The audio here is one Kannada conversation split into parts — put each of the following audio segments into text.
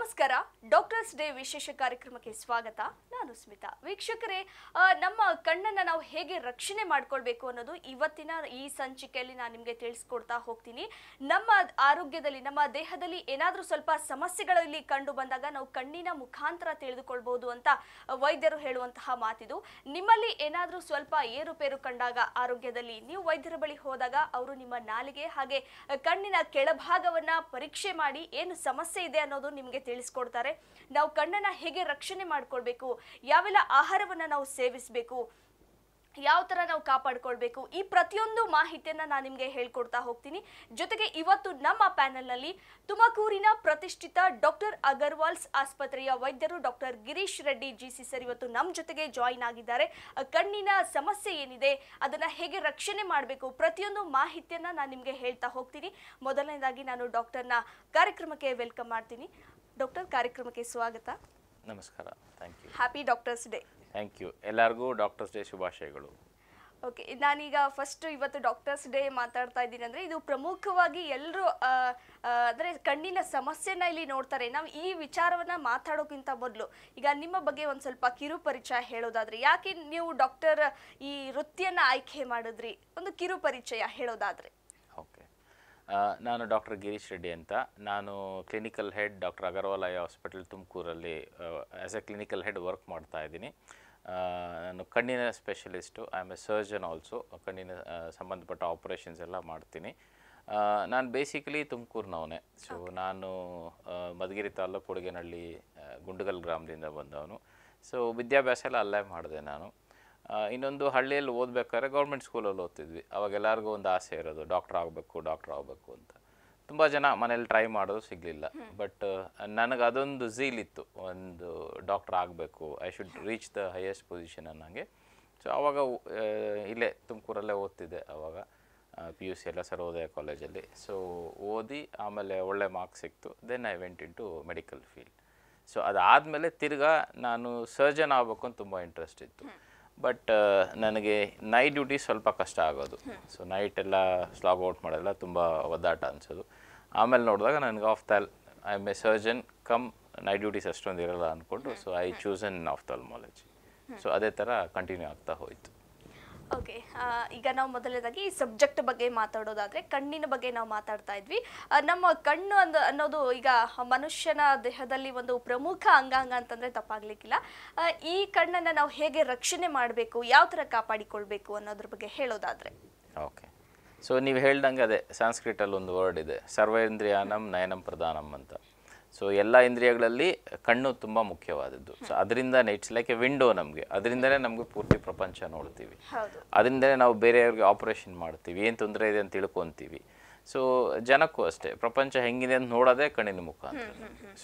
ನಮಸ್ಕಾರ ಡಾಕ್ಟರ್ಸ್ ಡೇ ವಿಶೇಷ ಕಾರ್ಯಕ್ರಮಕ್ಕೆ ಸ್ವಾಗತ. ನಾನು ಸ್ಮಿತಾ. ವೀಕ್ಷಕರೇ, ನಮ್ಮ ಕಣ್ಣನ್ನು ನಾವು ಹೇಗೆ ರಕ್ಷಣೆ ಮಾಡ್ಕೊಳ್ಬೇಕು ಅನ್ನೋದು ಇವತ್ತಿನ ಈ ಸಂಚಿಕೆಯಲ್ಲಿ ನಾನು ನಿಮಗೆ ತಿಳಿಸ್ಕೊಡ್ತಾ ಹೋಗ್ತೀನಿ. ನಮ್ಮ ಆರೋಗ್ಯದಲ್ಲಿ, ನಮ್ಮ ದೇಹದಲ್ಲಿ ಏನಾದರೂ ಸ್ವಲ್ಪ ಸಮಸ್ಯೆಗಳು ಇಲ್ಲಿ ಕಂಡು ಬಂದಾಗ ನಾವು ಕಣ್ಣಿನ ಮುಖಾಂತರ ತಿಳಿದುಕೊಳ್ಬಹುದು ಅಂತ ವೈದ್ಯರು ಹೇಳುವಂತಹ ಮಾತಿದು. ನಿಮ್ಮಲ್ಲಿ ಏನಾದರೂ ಸ್ವಲ್ಪ ಏರುಪೇರು ಕಂಡಾಗ ಆರೋಗ್ಯದಲ್ಲಿ ನೀವು ವೈದ್ಯರ ಬಳಿ ಹೋದಾಗ ಅವರು ನಿಮ್ಮ ನಾಲಿಗೆ ಹಾಗೆ ಕಣ್ಣಿನ ಕೆಳಭಾಗವನ್ನ ಪರೀಕ್ಷೆ ಮಾಡಿ ಏನು ಸಮಸ್ಯೆ ಇದೆ ಅನ್ನೋದು ನಿಮಗೆ ತಿಳಿಸ್ಕೊಡ್ತಾರೆ. ನಾವು ಕಣ್ಣನ್ನ ಹೇಗೆ ರಕ್ಷಣೆ ಮಾಡ್ಕೊಳ್ಬೇಕು, ಯಾವೆಲ್ಲ ಆಹಾರವನ್ನ ನಾವು ಸೇವಿಸಬೇಕು, ಯಾವ ತರ ನಾವು ಕಾಪಾಡ್ಕೊಳ್ಬೇಕು, ಈ ಪ್ರತಿಯೊಂದು ಮಾಹಿತಿಯನ್ನ ನಾನು ನಿಮಗೆ ಹೇಳ್ಕೊಡ್ತಾ ಹೋಗ್ತೀನಿ. ಜೊತೆಗೆ ಇವತ್ತು ನಮ್ಮ ಪ್ಯಾನೆಲ್ ನಲ್ಲಿ ತುಮಕೂರಿನ ಪ್ರತಿಷ್ಠಿತ ಡಾಕ್ಟರ್ ಅಗರ್ವಾಲ್ಸ್ ಆಸ್ಪತ್ರೆಯ ವೈದ್ಯರು doctor Girish Reddy G C ಇವತ್ತು ನಮ್ಮ ಜೊತೆಗೆ ಜಾಯಿನ್ ಆಗಿದ್ದಾರೆ. ಕಣ್ಣಿನ ಸಮಸ್ಯೆ ಏನಿದೆ, ಅದನ್ನ ಹೇಗೆ ರಕ್ಷಣೆ ಮಾಡಬೇಕು, ಪ್ರತಿಯೊಂದು ಮಾಹಿತಿಯನ್ನ ನಾನು ನಿಮಗೆ ಹೇಳ್ತಾ ಹೋಗ್ತೀನಿ. ಮೊದಲನೇದಾಗಿ ನಾನು ಡಾಕ್ಟರ್ನ ಕಾರ್ಯಕ್ರಮಕ್ಕೆ ವೆಲ್ಕಮ್ ಮಾಡ್ತೀನಿ. ಡಾಕ್ಟರ್, ಕಾರ್ಯಕ್ರಮಕ್ಕೆ ಸ್ವಾಗತ. ನಮಸ್ಕಾರ. Thank you. Happy doctors day. Thank you. ಎಲ್ಲರಿಗೂ ಡಾಕ್ಟರ್ಸ್ ಡೇ ಶುಭಾಶಯಗಳು. ಓಕೆ, ನಾನೀಗ ಫಸ್ಟ್ ಇವತ್ತು ಡಾಕ್ಟರ್ಸ್ ಡೇ ಮಾತಾಡ್ತಾ ಇದ್ದೀನಿ ಅಂದರೆ ಇದು ಪ್ರಮುಖವಾಗಿ ಎಲ್ಲರೂ ಅಂದರೆ ಕಣ್ಣಿನ ಸಮಸ್ಯೆನ ಇಲ್ಲಿ ನೋಡ್ತಾರೆ. ನಾವು ಈ ವಿಚಾರವನ್ನು ಮಾತಾಡೋಕ್ಕಿಂತ ಮೊದಲು ಈಗ ನಿಮ್ಮ ಬಗ್ಗೆ ಒಂದು ಸ್ವಲ್ಪ ಕಿರು ಪರಿಚಯ ಹೇಳೋದಾದರೆ, ಯಾಕೆ ನೀವು ಡಾಕ್ಟರ್ ಈ ವೃತ್ತಿಯನ್ನು ಆಯ್ಕೆ ಮಾಡಿದ್ರಿ, ಒಂದು ಕಿರು ಪರಿಚಯ ಹೇಳೋದಾದರೆ? ಓಕೆ, ನಾನು ಡಾಕ್ಟರ್ ಗಿರೀಶ್ ರೆಡ್ಡಿ ಅಂತ. ನಾನು clinical head doctor Agarwal eye hospital ತುಮಕೂರಲ್ಲಿ as a clinical head work ಮಾಡ್ತಾ ಇದ್ದೀನಿ. ನಾನು ಕಣ್ಣಿನ specialist, I am a surgeon also. ಕಣ್ಣಿನ ಸಂಬಂಧಪಟ್ಟ ಆಪ್ರೇಷನ್ಸ್ ಎಲ್ಲ ಮಾಡ್ತೀನಿ. ನಾನು ಬೇಸಿಕಲಿ ತುಮಕೂರಿನವನೇ. ಸೊ ನಾನು ಮಧುಗಿರಿ ತಾಲೂಕು ಕೊಡಗೇನಹಳ್ಳಿ ಗುಂಡಗಲ್ ಗ್ರಾಮದಿಂದ ಬಂದವನು. ಸೊ ವಿದ್ಯಾಭ್ಯಾಸ ಎಲ್ಲ ಅಲ್ಲೇ ಮಾಡಿದೆ ನಾನು. ಇನ್ನೊಂದು ಹಳ್ಳಿಯಲ್ಲಿ ಓದಬೇಕಾದ್ರೆ ಗೌರ್ಮೆಂಟ್ ಸ್ಕೂಲಲ್ಲಿ ಓದ್ತಿದ್ವಿ. ಅವಾಗ ಎಲ್ಲರಿಗೂ ಒಂದು ಆಸೆ ಇರೋದು ಡಾಕ್ಟ್ರ್ ಆಗಬೇಕು ಅಂತ. ತುಂಬ ಜನ ಮನೇಲಿ ಟ್ರೈ ಮಾಡೋದು ಸಿಗಲಿಲ್ಲ. ಬಟ್ ನನಗೆ ಅದೊಂದು ಝೀಲ್ ಇತ್ತು, ಒಂದು ಡಾಕ್ಟ್ರ್ ಆಗಬೇಕು, I should reach the highest position ಅನ್ನಂಗೆ. ಸೊ ಆವಾಗ ಇಲ್ಲೇ ತುಮಕೂರಲ್ಲೇ ಓದ್ತಿದ್ದೆ. ಆವಾಗ PUC ಎಲ್ಲ ಸರ್ವೋದಯ ಕಾಲೇಜಲ್ಲಿ. ಸೊ ಓದಿ ಆಮೇಲೆ ಒಳ್ಳೆ ಮಾರ್ಕ್ಸ್ ಸಿಕ್ತು. Then I went into medical field. So ಅದಾದಮೇಲೆ ತಿರ್ಗಾ ನಾನು ಸರ್ಜನ್ ಆಗಬೇಕು ಅಂತ ತುಂಬ ಇಂಟ್ರೆಸ್ಟ್ ಇತ್ತು. ಬಟ್ ನನಗೆ ನೈಟ್ ಡ್ಯೂಟಿ ಸ್ವಲ್ಪ ಕಷ್ಟ ಆಗೋದು. ಸೊ ನೈಟೆಲ್ಲ ಸ್ಲಾಗ್ ಔಟ್ ಮಾಡೋಲ್ಲ, ತುಂಬ ಒದ್ದಾಟ ಅನಿಸೋದು. ಆಮೇಲೆ ನೋಡಿದಾಗ ನನಗೆ I am a surgeon come night duties ಅಷ್ಟೊಂದು ಇರೋಲ್ಲ ಅಂದ್ಕೊಂಡು so I chosen ophthalmology. So ಅದೇ ಥರ ಕಂಟಿನ್ಯೂ ಆಗ್ತಾ ಹೋಯಿತು. ಓಕೆ, ಈಗ ನಾವು ಮೊದಲನೇದಾಗಿ ಈ ಸಬ್ಜೆಕ್ಟ್ ಬಗ್ಗೆ ಮಾತಾಡೋದಾದರೆ, ಕಣ್ಣಿನ ಬಗ್ಗೆ ನಾವು ಮಾತಾಡ್ತಾ ಇದ್ವಿ. ನಮ್ಮ ಕಣ್ಣು ಅನ್ನೋದು ಈಗ ಮನುಷ್ಯನ ದೇಹದಲ್ಲಿ ಒಂದು ಪ್ರಮುಖ ಅಂಗಾಂಗ ಅಂತಂದರೆ ತಪ್ಪಾಗಲಿಕ್ಕಿಲ್ಲ. ಈ ಕಣ್ಣನ್ನು ನಾವು ಹೇಗೆ ರಕ್ಷಣೆ ಮಾಡಬೇಕು, ಯಾವ ಥರ ಕಾಪಾಡಿಕೊಳ್ಬೇಕು ಅನ್ನೋದ್ರ ಬಗ್ಗೆ ಹೇಳೋದಾದರೆ? ಓಕೆ, ಸೊ ನೀವು ಹೇಳ್ದಂಗೆ ಅದೇ ಸಂಸ್ಕೃತಲ್ಲಿ ಒಂದು ವರ್ಡ್ ಇದೆ, ಸರ್ವೇಂದ್ರಿಯಾನಂ ನಯನಂ ಪ್ರಧಾನಂ ಅಂತ. ಸೊ ಎಲ್ಲ ಇಂದ್ರಿಯಗಳಲ್ಲಿ ಕಣ್ಣು ತುಂಬ ಮುಖ್ಯವಾದದ್ದು. ಸೊ ಅದರಿಂದನೇ ಇಟ್ಸ್ ಲೈಕ್ ಎ ವಿಂಡೋ ನಮಗೆ. ಅದರಿಂದಲೇ ನಮಗೆ ಪೂರ್ತಿ ಪ್ರಪಂಚ ನೋಡ್ತೀವಿ. ಅದರಿಂದಲೇ ನಾವು ಬೇರೆಯವ್ರಿಗೆ ಆಪ್ರೇಷನ್ ಮಾಡ್ತೀವಿ, ಏನು ತೊಂದರೆ ಇದೆ ಅಂತ ತಿಳ್ಕೊತೀವಿ. ಸೊ ಜನಕ್ಕೂ ಅಷ್ಟೇ, ಪ್ರಪಂಚ ಹೆಂಗಿದೆ ಅಂತ ನೋಡೋದೇ ಕಣ್ಣಿನ ಮುಖಾಂತರ.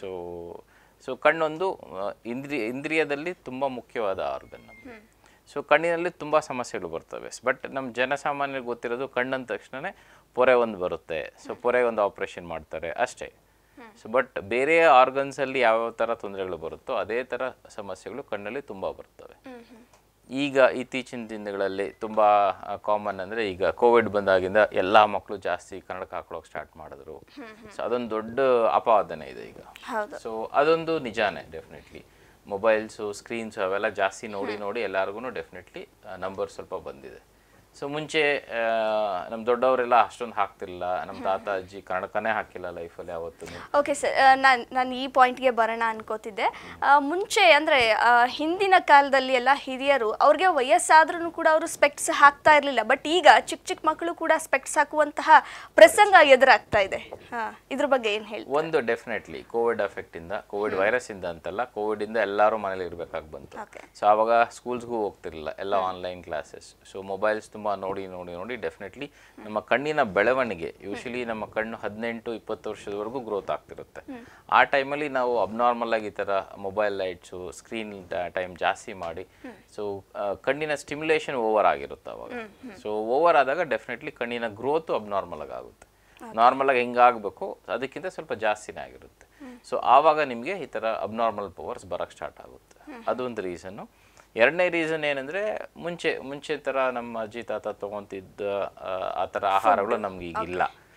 ಸೊ ಕಣ್ಣೊಂದು ಇಂದ್ರಿಯದಲ್ಲಿ ತುಂಬ ಮುಖ್ಯವಾದ ಆರ್ಗನ್ ನಮಗೆ. ಸೊ ಕಣ್ಣಿನಲ್ಲಿ ತುಂಬ ಸಮಸ್ಯೆಗಳು ಬರ್ತವೆ. ಬಟ್ ನಮ್ಮ ಜನಸಾಮಾನ್ಯರಿಗೆ ಗೊತ್ತಿರೋದು ಕಣ್ಣಂದ ತಕ್ಷಣವೇ ಪೊರೆ ಒಂದು ಬರುತ್ತೆ, ಸೊ ಪೊರೆ ಒಂದು ಆಪ್ರೇಷನ್ ಮಾಡ್ತಾರೆ ಅಷ್ಟೇ. ಸೊ ಬಟ್ ಬೇರೆ ಆರ್ಗನ್ಸಲ್ಲಿ ಯಾವ್ಯಾವ ಥರ ತೊಂದರೆಗಳು ಬರುತ್ತೋ ಅದೇ ಥರ ಸಮಸ್ಯೆಗಳು ಕಣ್ಣಲ್ಲಿ ತುಂಬ ಬರ್ತವೆ. ಈಗ ಇತ್ತೀಚಿನ ದಿನಗಳಲ್ಲಿ ತುಂಬ ಕಾಮನ್ ಅಂದರೆ, ಈಗ ಕೋವಿಡ್ ಬಂದಾಗಿಂದ ಎಲ್ಲ ಮಕ್ಕಳು ಜಾಸ್ತಿ ಕನ್ನಡಕ ಹಾಕೊಳ್ಳೋಕೆ ಸ್ಟಾರ್ಟ್ ಮಾಡಿದ್ರು. ಸೊ ಅದೊಂದು ದೊಡ್ಡ ಅಪವಾದನೆ ಇದೆ ಈಗ. ಸೊ ಅದೊಂದು ನಿಜಾನೇ. ಡೆಫಿನೆಟ್ಲಿ ಮೊಬೈಲ್ಸು, ಸ್ಕ್ರೀನ್ಸು ಅವೆಲ್ಲ ಜಾಸ್ತಿ ನೋಡಿ ಎಲ್ಲರಿಗೂ ಡೆಫಿನೆಟ್ಲಿ ನಂಬರ್ ಸ್ವಲ್ಪ ಬಂದಿದೆ. ಸೊ ಮುಂಚೆ ನಮ್ಮ ದೊಡ್ಡವರೆಲ್ಲ ಅಷ್ಟೊಂದು ಹಾಕ್ತಿರಲಿಲ್ಲ. ನಮ್ಮ ತಾತ ಅಜ್ಜಿ ಕನ್ನಡಕನೇ ಹಾಕಿಲ್ಲ ಲೈಫಲ್ಲಿ ಯಾವತ್ತೂ. ಓಕೆ ಸರ್, ನಾನು ಈ ಪಾಯಿಂಟ್ಗೆ ಬರೋಣ ಅನ್ಕೋತಿದ್ದೆ. ಮುಂಚೆ ಅಂದರೆ ಹಿಂದಿನ ಕಾಲದಲ್ಲಿ ಎಲ್ಲ ಹಿರಿಯರು, ಅವ್ರಿಗೆ ವಯಸ್ಸಾದ್ರೂ ಕೂಡ ಅವರು ಸ್ಪೆಕ್ಟ್ಸ್ ಹಾಕ್ತಾ ಇರಲಿಲ್ಲ. ಬಟ್ ಈಗ ಚಿಕ್ಕ ಮಕ್ಕಳು ಕೂಡ ಸ್ಪೆಕ್ಟ್ಸ್ ಹಾಕುವಂತಹ ಪ್ರಸಂಗ ಎದುರಾಗ್ತಾ ಇದೆ. ಇದ್ರ ಬಗ್ಗೆ ಏನು ಹೇಳಿ? ಒಂದು ಡೆಫಿನೆಟ್ಲಿ ಕೋವಿಡ್ ಎಫೆಕ್ಟಿಂದ, ಕೋವಿಡ್ ವೈರಸ್ಸಿಂದ ಅಂತಲ್ಲ, ಕೋವಿಡಿಂದ ಎಲ್ಲರೂ ಮನೇಲಿ ಇರಬೇಕಾಗಿ ಬಂತು. ಸೊ ಆವಾಗ ಸ್ಕೂಲ್ಸ್ಗೂ ಹೋಗ್ತಿರಲಿಲ್ಲ, ಎಲ್ಲ ಆನ್ಲೈನ್ ಕ್ಲಾಸಸ್. ಸೊ ಮೊಬೈಲ್ಸ್ ತುಂಬ ನೋಡಿ ಡೆಫಿನೆಟ್ಲಿ ನಮ್ಮ ಕಣ್ಣಿನ ಬೆಳವಣಿಗೆ, ಯೂಶಲಿ ನಮ್ಮ ಕಣ್ಣು 18-20 ವರ್ಷದವರೆಗೂ ಗ್ರೋತ್ ಆಗ್ತಿರುತ್ತೆ. ಆ ಟೈಮಲ್ಲಿ ನಾವು ಅಬ್ನಾರ್ಮಲ್ ಆಗಿ ಈ ಥರ ಮೊಬೈಲ್ ಲೈಟ್ಸು, ಸ್ಕ್ರೀನ್ ಟೈಮ್ ಜಾಸ್ತಿ ಮಾಡಿ, ಸೊ ಕಣ್ಣಿನ ಸ್ಟಿಮ್ಯುಲೇಷನ್ ಓವರ್ ಆಗಿರುತ್ತೆ ಅವಾಗ. ಸೊ ಓವರ್ ಆದಾಗ ಡೆಫಿನೆಟ್ಲಿ ಕಣ್ಣಿನ ಗ್ರೋತು ಅಬ್ನಾರ್ಮಲ್ ಆಗಿ ಆಗುತ್ತೆ. ನಾರ್ಮಲ್ ಆಗಿ ಹೆಂಗಾಗಬೇಕು ಅದಕ್ಕಿಂತ ಸ್ವಲ್ಪ ಜಾಸ್ತಿನೇ ಆಗಿರುತ್ತೆ. ಸೊ ಆವಾಗ ನಿಮಗೆ ಈ ಥರ ಅಬ್ನಾರ್ಮಲ್ ಪವರ್ಸ್ ಬರೋಕ್ಕೆ ಸ್ಟಾರ್ಟ್ ಆಗುತ್ತೆ. ಅದೊಂದು ರೀಸನ್ನು. ಎರಡನೇ ರೀಸನ್ ಏನಂದರೆ, ಮುಂಚೆ ಥರ ನಮ್ಮ ಅಜ್ಜಿ ತಾತ ತೊಗೊತಿದ್ದ ಆ ಥರ ಆಹಾರಗಳು ನಮ್ಗೆ ಈಗಿಲ್ಲ.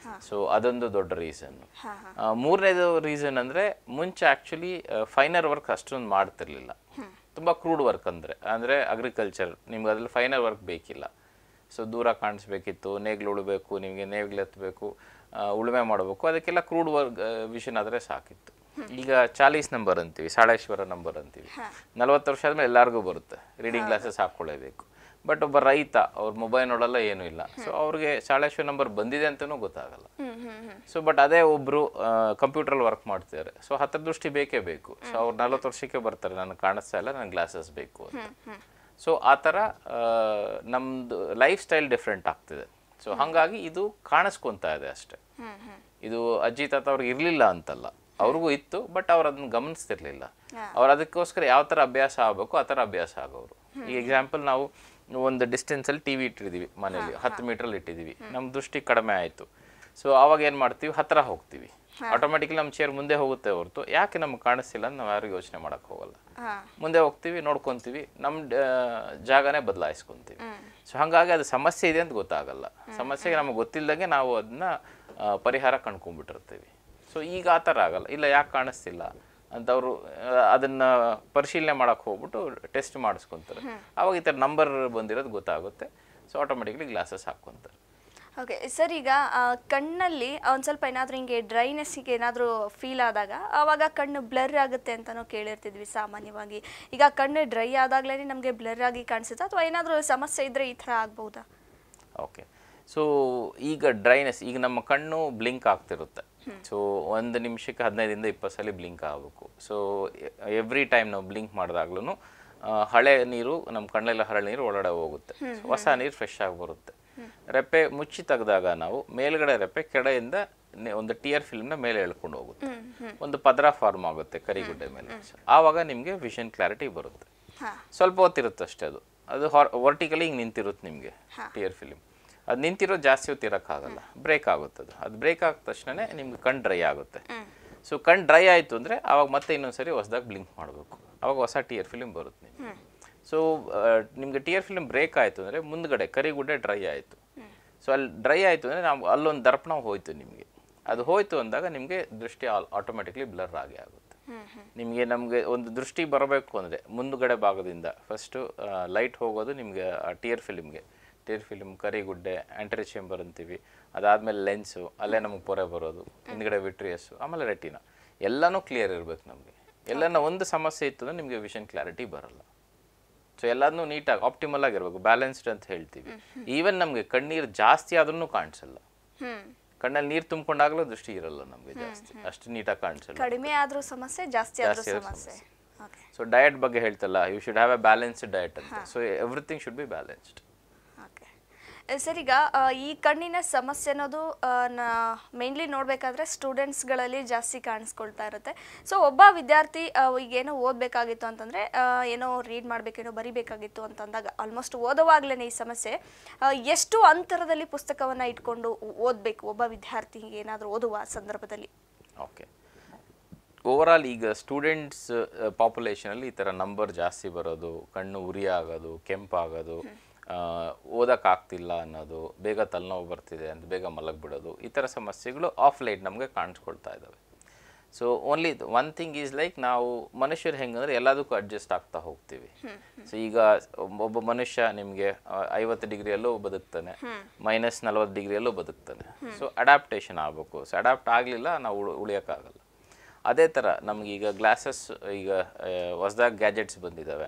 ಸೊ ಅದೊಂದು ದೊಡ್ಡ ರೀಸನ್. ಮೂರನೇದು ರೀಸನ್ ಅಂದರೆ ಮುಂಚೆ ಆ್ಯಕ್ಚುಲಿ ಫೈನರ್ ವರ್ಕ್ ಅಷ್ಟೊಂದು ಮಾಡ್ತಿರ್ಲಿಲ್ಲ. ತುಂಬ ಕ್ರೂಡ್ ವರ್ಕ್ ಅಂದರೆ ಅಗ್ರಿಕಲ್ಚರ್ ನಿಮ್ಗೆ ಅದ್ರಲ್ಲಿ ಫೈನರ್ ವರ್ಕ್ ಬೇಕಿಲ್ಲ. ಸೊ ದೂರ ಕಾಣಿಸ್ಬೇಕಿತ್ತು, ನೇಗ್ಲು ಉಳಬೇಕು, ನಿಮಗೆ ನೇಗ್ಲು ಎತ್ತಬೇಕು, ಉಳುಮೆ ಮಾಡಬೇಕು, ಅದಕ್ಕೆಲ್ಲ ಕ್ರೂಡ್ ವರ್ಕ್ ವಿಷನ್ ಆದರೆ ಸಾಕಿತ್ತು. ಈಗ 40 ನಂಬರ್ ಅಂತೀವಿ, ಸಾಳೇಶ್ವರ ನಂಬರ್ ಅಂತೀವಿ. 40 ವರ್ಷ ಆದಮೇಲೆ ಎಲ್ಲರಿಗೂ ಬರುತ್ತೆ, ರೀಡಿಂಗ್ ಗ್ಲಾಸಸ್ ಹಾಕ್ಕೊಳ್ಳೇಬೇಕು. ಬಟ್ ಒಬ್ಬ ರೈತ ಅವ್ರ ಮೊಬೈಲ್ ನೋಡಲ್ಲ, ಏನೂ ಇಲ್ಲ. ಸೊ ಅವ್ರಿಗೆ ಸಾಳೇಶ್ವರ ನಂಬರ್ ಬಂದಿದೆ ಅಂತಲೂ ಗೊತ್ತಾಗಲ್ಲ. ಸೊ ಬಟ್ ಅದೇ ಒಬ್ಬರು ಕಂಪ್ಯೂಟ್ರಲ್ಲಿ ವರ್ಕ್ ಮಾಡ್ತಿದ್ದಾರೆ, ಸೊ ದೃಷ್ಟಿ ಬೇಕೇ ಬೇಕು. ಸೊ ಅವ್ರು 40 ವರ್ಷಕ್ಕೆ ಬರ್ತಾರೆ, ನನಗೆ ಕಾಣಿಸ್ತಾ ಇಲ್ಲ, ನನಗೆ ಗ್ಲಾಸಸ್ ಬೇಕು ಅಂತ. ಸೊ ಆ ಥರ ನಮ್ಮದು ಲೈಫ್ ಸ್ಟೈಲ್ ಡಿಫ್ರೆಂಟ್ ಆಗ್ತಿದೆ. ಸೊ ಹಾಗಾಗಿ ಇದು ಕಾಣಿಸ್ಕೊತಾ ಇದೆ ಅಷ್ಟೆ. ಇದು ಅಜ್ಜಿ ತಾತ ಅವ್ರಿಗೆ ಇರಲಿಲ್ಲ ಅಂತಲ್ಲ, ಅವ್ರಿಗೂ ಇತ್ತು, ಬಟ್ ಅವ್ರು ಅದನ್ನ ಗಮನಿಸ್ತಿರ್ಲಿಲ್ಲ. ಅವ್ರು ಅದಕ್ಕೋಸ್ಕರ ಯಾವ ಥರ ಅಭ್ಯಾಸ ಆಗಬೇಕು ಆ ಥರ ಅಭ್ಯಾಸ ಆಗೋರು. ಈ ಎಕ್ಸಾಂಪಲ್, ನಾವು ಒಂದು ಡಿಸ್ಟೆನ್ಸಲ್ಲಿ ಟಿ ವಿ ಇಟ್ಟಿದ್ದೀವಿ ಮನೇಲಿ, 10 ಮೀಟ್ರಲ್ಲಿ ಇಟ್ಟಿದ್ದೀವಿ, ನಮ್ಮ ದೃಷ್ಟಿ ಕಡಿಮೆ ಆಯಿತು. ಸೊ ಅವಾಗ ಏನು ಮಾಡ್ತೀವಿ, ಹತ್ತಿರ ಹೋಗ್ತೀವಿ, ಆಟೋಮೆಟಿಕ್ಲಿ ನಮ್ಮ ಚೇರ್ ಮುಂದೆ ಹೋಗುತ್ತೆ ಹೊರತು ಯಾಕೆ ನಮ್ಗೆ ಕಾಣಿಸ್ತಿಲ್ಲ ಅಂತ ನಾವು ಯಾರು ಯೋಚನೆ ಮಾಡೋಕ್ಕೆ ಹೋಗಲ್ಲ. ಮುಂದೆ ಹೋಗ್ತೀವಿ, ನೋಡ್ಕೊತೀವಿ, ನಮ್ಮ ಜಾಗನೇ ಬದಲಾಯಿಸ್ಕೊತೀವಿ. ಸೊ ಹಾಗಾಗಿ ಅದು ಸಮಸ್ಯೆ ಇದೆ ಅಂತ ಗೊತ್ತಾಗಲ್ಲ. ಸಮಸ್ಯೆಗೆ ನಮಗೆ ಗೊತ್ತಿಲ್ಲದಂಗೆ ನಾವು ಅದನ್ನ ಪರಿಹಾರ ಕಂಡ್ಕೊಂಡ್ಬಿಟ್ಟಿರ್ತೀವಿ. ಸೊ ಈಗ ಆ ಥರ ಆಗಲ್ಲ. ಇಲ್ಲ, ಯಾಕೆ ಕಾಣಿಸ್ತಿಲ್ಲ ಅಂತ ಅವರು ಅದನ್ನು ಪರಿಶೀಲನೆ ಮಾಡೋಕ್ಕೆ ಹೋಗ್ಬಿಟ್ಟು ಟೆಸ್ಟ್ ಮಾಡಿಸ್ಕೊತಾರೆ. ಆವಾಗ ಈ ಥರ ನಂಬರ್ ಬಂದಿರೋದು ಗೊತ್ತಾಗುತ್ತೆ. ಸೊ ಆಟೋಮೆಟಿಕ್ಲಿ ಗ್ಲಾಸಸ್ ಹಾಕ್ಕೊಂತಾರೆ. ಓಕೆ ಸರ್, ಈಗ ಕಣ್ಣಲ್ಲಿ ಒಂದು ಸ್ವಲ್ಪ ಏನಾದರೂ ಹಿಂಗೆ ಡ್ರೈನೆಸ್ಸಿಗೆ ಏನಾದರೂ ಫೀಲ್ ಆದಾಗ ಆವಾಗ ಕಣ್ಣು ಬ್ಲರ್ ಆಗುತ್ತೆ ಅಂತಲೂ ಕೇಳಿರ್ತಿದ್ವಿ ಸಾಮಾನ್ಯವಾಗಿ. ಈಗ ಕಣ್ಣು ಡ್ರೈ ಆದಾಗಲೇ ನಮಗೆ ಬ್ಲರ್ ಆಗಿ ಕಾಣಿಸುತ್ತಾ, ಅಥವಾ ಏನಾದರೂ ಸಮಸ್ಯೆ ಇದ್ದರೆ ಈ ಥರ ಆಗ್ಬೋದಾ? ಓಕೆ, ಸೊ ಈಗ ಡ್ರೈನೆಸ್, ಈಗ ನಮ್ಮ ಕಣ್ಣು ಬ್ಲಿಂಕ್ ಆಗ್ತಿರುತ್ತೆ. ಸೊ 1 ನಿಮಿಷಕ್ಕೆ 15ರಿಂದ 20 ಸಲ ಬ್ಲಿಂಕ್ ಆಗಬೇಕು. ಸೊ ಎವ್ರಿ ಟೈಮ್ ನಾವು ಬ್ಲಿಂಕ್ ಮಾಡಿದಾಗ್ಲೂ ಹಳೆ ನೀರು ನಮ್ಮ ಕಣ್ಣೆಲ್ಲ ಹರಳೆ ನೀರು ಒಳಗಡೆ ಹೋಗುತ್ತೆ, ಹೊಸ ನೀರು ಫ್ರೆಶ್ ಆಗಿ ಬರುತ್ತೆ. ರೆಪ್ಪೆ ಮುಚ್ಚಿ ತೆಗೆದಾಗ ನಾವು ಮೇಲ್ಗಡೆ ರೆಪ್ಪೆ ಕೆಡೆಯಿಂದ ಒಂದು ಟಿಯರ್ ಫಿಲ್ಮ್ನ ಮೇಲೆ ಎಳ್ಕೊಂಡು ಹೋಗುತ್ತೆ, ಒಂದು ಪದರ ಫಾರ್ಮ್ ಆಗುತ್ತೆ ಕರಿಗುಡ್ಡೆ ಮೇಲೆ. ಆವಾಗ ನಿಮಗೆ ವಿಷನ್ ಕ್ಲಾರಿಟಿ ಬರುತ್ತೆ. ಸ್ವಲ್ಪ ಹೊತ್ತಿರುತ್ತೆ ಅಷ್ಟೇ, ಅದು ವರ್ಟಿಕಲಿ ಹಿಂಗೆ ನಿಂತಿರುತ್ತೆ ನಿಮಗೆ ಟಿಯರ್ ಫಿಲ್ಮ್. ಅದು ನಿಂತಿರೋದು ಜಾಸ್ತಿ ಹೊತ್ತು ಇರೋಕ್ಕಾಗಲ್ಲ, ಬ್ರೇಕ್ ಆಗುತ್ತೆ. ಅದು ಬ್ರೇಕ್ ಆದ ತಕ್ಷಣ ನಿಮ್ಗೆ ಕಣ್ಣು ಡ್ರೈ ಆಗುತ್ತೆ. ಸೊ ಕಣ್ಣು ಡ್ರೈ ಆಯಿತು ಅಂದರೆ ಆವಾಗ ಮತ್ತೆ ಇನ್ನೊಂದ್ಸರಿ ಹೊಸದಾಗಿ ಬ್ಲಿಂಕ್ ಮಾಡಬೇಕು, ಆವಾಗ ಹೊಸ ಟಿಯರ್ ಫಿಲ್ಮ್ ಬರುತ್ತೆ ನಿಮಗೆ. ಸೊ ನಿಮಗೆ ಟಿಯರ್ ಫಿಲ್ಮ್ ಬ್ರೇಕ್ ಆಯಿತು ಅಂದರೆ ಮುಂದ್ಗಡೆ ಕರಿಗುಡ್ಡೆ ಡ್ರೈ ಆಯಿತು. ಸೊ ಅಲ್ಲಿ ಡ್ರೈ ಆಯಿತು ಅಂದರೆ ನಾವು ಅಲ್ಲೊಂದು ದರ್ಪಣ ಹೋಯ್ತು ನಿಮಗೆ. ಅದು ಹೋಯ್ತು ಅಂದಾಗ ನಿಮಗೆ ದೃಷ್ಟಿ ಆಟೋಮೆಟಿಕ್ಲಿ ಬ್ಲರ್ ಆಗಿ ಆಗುತ್ತೆ. ನಮಗೆ ಒಂದು ದೃಷ್ಟಿ ಬರಬೇಕು ಅಂದರೆ ಮುಂದುಗಡೆ ಭಾಗದಿಂದ ಫಸ್ಟು ಲೈಟ್ ಹೋಗೋದು ನಿಮಗೆ ಟಿಯರ್ ಫಿಲ್ಮ್, ಕರಿಗುಡ್ಡೆ, ಆಂಟರಿ ಚೇಂಬರ್ ಅಂತೀವಿ. ಅದಾದಮೇಲೆ ಲೆನ್ಸು, ಅಲ್ಲೇ ನಮಗೆ ಪೊರೆ ಬರೋದು, ಹಿಂದ್ಗಡೆ ವಿಟ್ರಿಯಸ್ಸು, ಆಮೇಲೆ ರೆಟಿನಾ, ಎಲ್ಲನೂ ಕ್ಲಿಯರ್ ಇರಬೇಕು ನಮಗೆ. ಎಲ್ಲನ ಒಂದು ಸಮಸ್ಯೆ ಇತ್ತು ಅಂದರೆ ನಿಮಗೆ ವಿಷನ್ ಕ್ಲಾರಿಟಿ ಬರಲ್ಲ. ಸೊ ಎಲ್ಲದನ್ನೂ ನೀಟಾಗಿ ಆಪ್ಟಿಮಲ್ ಆಗಿರ್ಬೇಕು, ಬ್ಯಾಲೆನ್ಸ್ಡ್ ಅಂತ ಹೇಳ್ತೀವಿ. ಈವನ್ ನಮಗೆ ಕಣ್ಣೀರು ಜಾಸ್ತಿ ಆದ್ರೂ ಕಾಣಿಸಲ್ಲ, ಕಣ್ಣಲ್ಲಿ ನೀರು ತುಂಬಿಕೊಂಡಾಗಲೂ ದೃಷ್ಟಿ ಇರಲ್ಲ ನಮಗೆ ಜಾಸ್ತಿ, ಅಷ್ಟು ನೀಟಾಗಿ ಕಾಣಿಸಲ್ಲ. ಕಡಿಮೆ ಆದ್ರೂ ಸಮಸ್ಯೆ, ಜಾಸ್ತಿ ಆದ್ರೂ ಸಮಸ್ಯೆ. ಸೊ ಡಯಟ್ ಬಗ್ಗೆ ಹೇಳ್ತಲ್ಲ, you should have a balanced diet ಅಂತ. So everything should be balanced. Sir, ಈಗ ಈ ಕಣ್ಣಿನ ಸಮಸ್ಯೆ ಅನ್ನೋದು ಮೇನ್ಲಿ ನೋಡಬೇಕಾದ್ರೆ ಸ್ಟೂಡೆಂಟ್ಸ್ಗಳಲ್ಲಿ ಜಾಸ್ತಿ ಕಾಣಿಸ್ಕೊಳ್ತಾ ಇರುತ್ತೆ. ಸೊ ಒಬ್ಬ ವಿದ್ಯಾರ್ಥಿ ಈಗೇನೋ ಓದಬೇಕಾಗಿತ್ತು ಅಂತಂದರೆ, ಏನೋ ರೀಡ್ ಮಾಡಬೇಕೇನೋ ಬರಿಬೇಕಾಗಿತ್ತು ಅಂತಂದಾಗ ಆಲ್ಮೋಸ್ಟ್ ಓದುವಾಗಲೇ ಈ ಸಮಸ್ಯೆ, ಎಷ್ಟು ಅಂತರದಲ್ಲಿ ಪುಸ್ತಕವನ್ನು ಇಟ್ಕೊಂಡು ಓದಬೇಕು ಒಬ್ಬ ವಿದ್ಯಾರ್ಥಿ ಏನಾದರೂ ಓದುವ ಸಂದರ್ಭದಲ್ಲಿ? ಓಕೆ, ಓವರಾಲ್ ಈಗ ಸ್ಟೂಡೆಂಟ್ಸ್ ಪಾಪ್ಯುಲೇಷನಲ್ಲಿ ಈ ಥರ ನಂಬರ್ ಜಾಸ್ತಿ ಬರೋದು, ಕಣ್ಣು ಉರಿ ಆಗೋದು, ಕೆಂಪಾಗೋದು, ಓದೋಕ್ಕಾಗ್ತಿಲ್ಲ ಅನ್ನೋದು, ಬೇಗ ತಲೆನೋವು ಬರ್ತಿದೆ ಅಂತ ಬೇಗ ಮಲಗಿಬಿಡೋದು, ಈ ಥರ ಸಮಸ್ಯೆಗಳು ಆಫ್ ಲೈಟ್ ನಮಗೆ ಕಾಣಿಸ್ಕೊಳ್ತಾ ಇದ್ದಾವೆ. So only one thing is like, ನಾವು ಮನುಷ್ಯರು ಹೆಂಗಂದ್ರೆ ಎಲ್ಲದಕ್ಕೂ ಅಡ್ಜಸ್ಟ್ ಆಗ್ತಾ ಹೋಗ್ತೀವಿ. ಸೊ ಈಗ ಒಬ್ಬ ಮನುಷ್ಯ ನಿಮಗೆ 50 ಡಿಗ್ರಿಯಲ್ಲೂ ಬದುಕ್ತಾನೆ, -40 ಡಿಗ್ರಿಯಲ್ಲೂ ಬದುಕ್ತಾನೆ. ಸೊ ಅಡ್ಯಾಪ್ಟೇಷನ್ ಆಗಬೇಕು. ಸೊ ಅಡ್ಯಾಪ್ಟ್ ಆಗಲಿಲ್ಲ, ನಾವು ಉಳಿಯೋಕ್ಕಾಗಲ್ಲ. ಅದೇ ಥರ ನಮಗೀಗ ಗ್ಲಾಸಸ್, ಈಗ ಹೊಸದಾಗಿ ಗ್ಯಾಜೆಟ್ಸ್ ಬಂದಿದ್ದಾವೆ,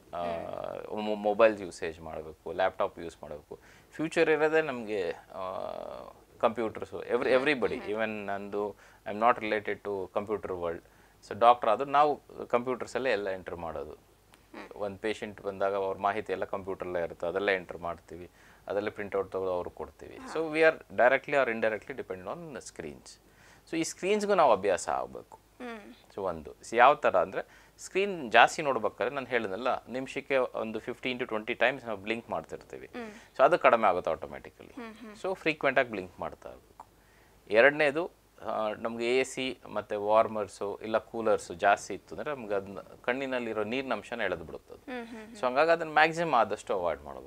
ಮೊಬೈಲ್ಸ್ ಯೂಸೇಜ್ ಮಾಡಬೇಕು, ಲ್ಯಾಪ್ಟಾಪ್ ಯೂಸ್ ಮಾಡಬೇಕು. ಫ್ಯೂಚರ್ ಇರೋದೇ ನಮಗೆ ಕಂಪ್ಯೂಟರ್ಸು. ಎವ್ರಿಬಡಿ, ಈವನ್ ನಂದು I am not related to computer world. So doctor ಆದರೂ ನಾವು ಕಂಪ್ಯೂಟರ್ಸಲ್ಲೇ ಎಲ್ಲ ಎಂಟ್ರ್ ಮಾಡೋದು. ಒಂದು ಪೇಷಂಟ್ ಬಂದಾಗ ಅವ್ರ ಮಾಹಿತಿ ಎಲ್ಲ ಕಂಪ್ಯೂಟರ್ಲ್ಲೇ ಇರುತ್ತೆ, ಅದೆಲ್ಲ ಎಂಟ್ರ್ ಮಾಡ್ತೀವಿ, ಅದೆಲ್ಲ ಪ್ರಿಂಟ್ಔಟ್ ತೆಗೆದು ಅವ್ರಿಗೆ ಕೊಡ್ತೀವಿ. So we are directly or indirectly depend on screens. So ಈ ಸ್ಕ್ರೀನ್ಸ್ಗೂ ನಾವು ಅಭ್ಯಾಸ ಆಗಬೇಕು. ಸೊ ಯಾವ ಥರ ಅಂದರೆ, ಸ್ಕ್ರೀನ್ ಜಾಸ್ತಿ ನೋಡ್ಬೇಕಾದ್ರೆ ನಾನು ಹೇಳಿದ್ನಲ್ಲ, ನಿಮಿಷಕ್ಕೆ ಒಂದು 15 to 20 ಟೈಮ್ಸ್ ನಾವು ಬ್ಲಿಂಕ್ ಮಾಡ್ತಿರ್ತೀವಿ. ಸೊ ಅದು ಕಡಿಮೆ ಆಗುತ್ತೆ ಆಟೋಮೆಟಿಕಲಿ. ಸೊ ಫ್ರೀಕ್ವೆಂಟಾಗಿ ಬ್ಲಿಂಕ್ ಮಾಡ್ತಾ ಇರಬೇಕು. ಎರಡನೇದು, ನಮಗೆ AC ಮತ್ತು ವಾರ್ಮರ್ಸು ಇಲ್ಲ ಕೂಲರ್ಸು ಜಾಸ್ತಿ ಇತ್ತು ಅಂದರೆ ನಮ್ಗೆ ಅದನ್ನ ಕಣ್ಣಿನಲ್ಲಿರೋ ನೀರಿನ ಅಂಶನ ಎಳೆದು ಬಿಡುತ್ತದೆ. ಸೊ ಹಂಗಾಗಿ ಅದನ್ನು ಮ್ಯಾಕ್ಸಿಮಮ್ ಆದಷ್ಟು ಅವಾಯ್ಡ್ ಮಾಡಬೇಕು.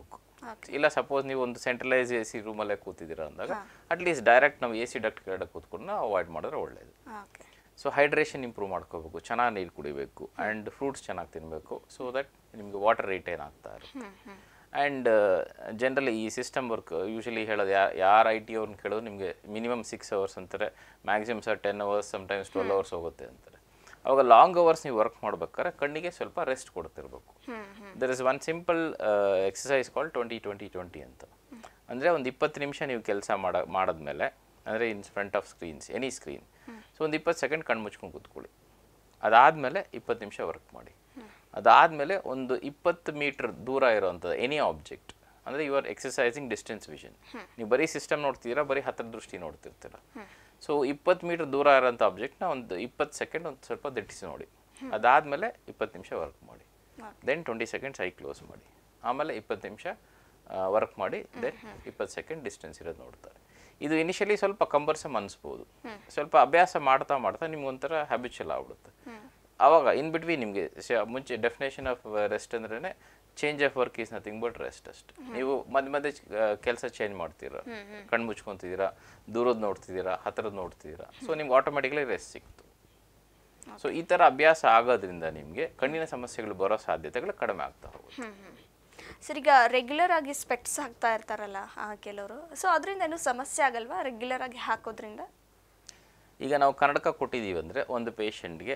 ಇಲ್ಲ ಸಪೋಸ್ ನೀವು ಒಂದು ಸೆಂಟ್ರಲೈಸ್ AC ರೂಮಲ್ಲೇ ಕೂತಿದ್ದೀರಾ ಅಂದಾಗ ಅಟ್ಲೀಸ್ಟ್ ಡೈರೆಕ್ಟ್ ನಾವು AC ಡಕ್ಟ್ ಕೆಳಗಡೆ ಕೂತ್ಕೊಂಡು ಅವಾಯ್ಡ್ ಮಾಡಿದ್ರೆ ಒಳ್ಳೆಯದು. ಸೊ ಹೈಡ್ರೇಷನ್ ಇಂಪ್ರೂವ್ ಮಾಡ್ಕೋಬೇಕು, ಚೆನ್ನಾಗಿ ನೀರು ಕುಡಿಬೇಕು ಆ್ಯಂಡ್ ಫ್ರೂಟ್ಸ್ ಚೆನ್ನಾಗಿ ತಿನ್ನಬೇಕು ಸೊ ದಟ್ ನಿಮಗೆ ವಾಟರ್ ರಿಟೈನ್ ಆಗ್ತಾ ಇರುತ್ತೆ. ಆ್ಯಂಡ್ ಜನರಲಿ ಈ ಸಿಸ್ಟಮ್ ವರ್ಕ್ ಯೂಶಲಿ ಹೇಳೋದು ಯಾರು IT ಅವ್ರನ್ನ ಕೇಳೋದು ನಿಮಗೆ ಮಿನಿಮಮ್ 6 hours ಅಂತಾರೆ, ಮ್ಯಾಕ್ಸಿಮಮ್ 10 hours, ಸಮಟೈಮ್ಸ್ 12 hours ಹೋಗುತ್ತೆ ಅಂತಾರೆ. ಅವಾಗ ಲಾಂಗ್ ಅವರ್ಸ್ ನೀವು ವರ್ಕ್ ಮಾಡ್ಬೇಕಾದ್ರೆ ಕಣ್ಣಿಗೆ ಸ್ವಲ್ಪ ರೆಸ್ಟ್ ಕೊಡ್ತಿರ್ಬೇಕು. There is one simple exercise call 20-20-20 ಅಂತ. ಅಂದರೆ ಒಂದು 20 ನಿಮಿಷ ನೀವು ಕೆಲಸ ಮಾಡಿದ್ಮೇಲೆ ಅಂದರೆ in front of screens any screen, so ಒಂದು 20 ಸೆಕೆಂಡ್ ಕಣ್ಣು ಮುಚ್ಕೊಂಡು ಕೂತ್ಕೊಳ್ಳಿ. ಅದಾದಮೇಲೆ 20 ನಿಮಿಷ ವರ್ಕ್ ಮಾಡಿ. ಅದಾದಮೇಲೆ ಒಂದು 20 ಮೀಟರ್ ದೂರ ಇರೋವಂಥದ್ದು ಎನಿ ಆಬ್ಜೆಕ್ಟ್, ಅಂದರೆ you are exercising distance vision. ನೀವು ಬರೀ ಸಿಸ್ಟಮ್ ನೋಡ್ತಿದ್ದೀರಾ, ಬರೀ ಹತ್ತಿರ ದೃಷ್ಟಿ ನೋಡ್ತಿರ್ತೀರ. ಸೊ 20 ಮೀಟರ್ ದೂರ ಇರೋಂಥ ಆಬ್ಜೆಕ್ಟ್ನ ಒಂದು 20 ಸೆಕೆಂಡ್ ಒಂದು ಸ್ವಲ್ಪ ದಿಟ್ಟಿಸಿ ನೋಡಿ. ಅದಾದಮೇಲೆ 20 ನಿಮಿಷ ವರ್ಕ್ ಮಾಡಿ. ದೆನ್ 20 ಸೆಕೆಂಡ್ಸ್ ಐ ಕ್ಲೋಸ್ ಮಾಡಿ. ಆಮೇಲೆ 20 ನಿಮಿಷ ವರ್ಕ್ ಮಾಡಿ. ದೆನ್ 20 ಸೆಕೆಂಡ್ ಡಿಸ್ಟೆನ್ಸ್ ಇರೋದು ನೋಡ್ತಾರೆ. ಇದು ಇನಿಷಿಯಲಿ ಸ್ವಲ್ಪ ಕಂಬರ್ಸಮ್ ಅನಿಸ್ಬೋದು. ಸ್ವಲ್ಪ ಅಭ್ಯಾಸ ಮಾಡ್ತಾ ಮಾಡ್ತಾ ನಿಮ್ಗೊಂಥರ ಹ್ಯಾಬಿಚುವಲ್ ಆಗ್ಬಿಡುತ್ತೆ. ಆವಾಗ ಇನ್ ಬಿಟ್ವೀನ್ ನಿಮಗೆ ಮುಂಚೆ ಡೆಫಿನೇಷನ್ ಆಫ್ ರೆಸ್ಟ್ ಅಂದ್ರೆ change of work is nothing but rest ಅಷ್ಟೆ. ನೀವು ಮಧ್ಯ ಮಧ್ಯೆ ಕೆಲಸ ಚೇಂಜ್ ಮಾಡ್ತೀರಾ, ಕಣ್ಣು ಮುಚ್ಕೊತಿದ್ದೀರಾ, ದೂರದ್ದು ನೋಡ್ತಿದ್ದೀರಾ, ಹತ್ತಿರದ್ದು ನೋಡ್ತಿದ್ದೀರಾ, ಸೊ ನಿಮ್ಗೆ ಆಟೋಮೆಟಿಕ್ಲಿ ರೆಸ್ಟ್ ಸಿಕ್ತು. ಸೊ ಈ ಥರ ಅಭ್ಯಾಸ ಆಗೋದ್ರಿಂದ ನಿಮಗೆ ಕಣ್ಣಿನ ಸಮಸ್ಯೆಗಳು ಬರೋ ಸಾಧ್ಯತೆಗಳು ಕಡಿಮೆ ಆಗ್ತಾ ಹೋಗುತ್ತೆ. ಸರ್, ಈಗ ರೆಗ್ಯುಲರ್ ಆಗಿ ಸ್ಪೆಕ್ಟ್ಸ್ ಹಾಕ್ತಾ ಇರ್ತಾರಲ್ಲ ಕೆಲವರು, ಸೊ ಅದರಿಂದ ಏನು ಸಮಸ್ಯೆ ಆಗಲ್ವಾ ರೆಗ್ಯುಲರ್ ಆಗಿ ಹಾಕೋದ್ರಿಂದ? ಈಗ ನಾವು ಕನ್ನಡಕ ಕೊಟ್ಟಿದ್ದೀವಿ ಅಂದರೆ ಒಂದು ಪೇಷಂಟ್ಗೆ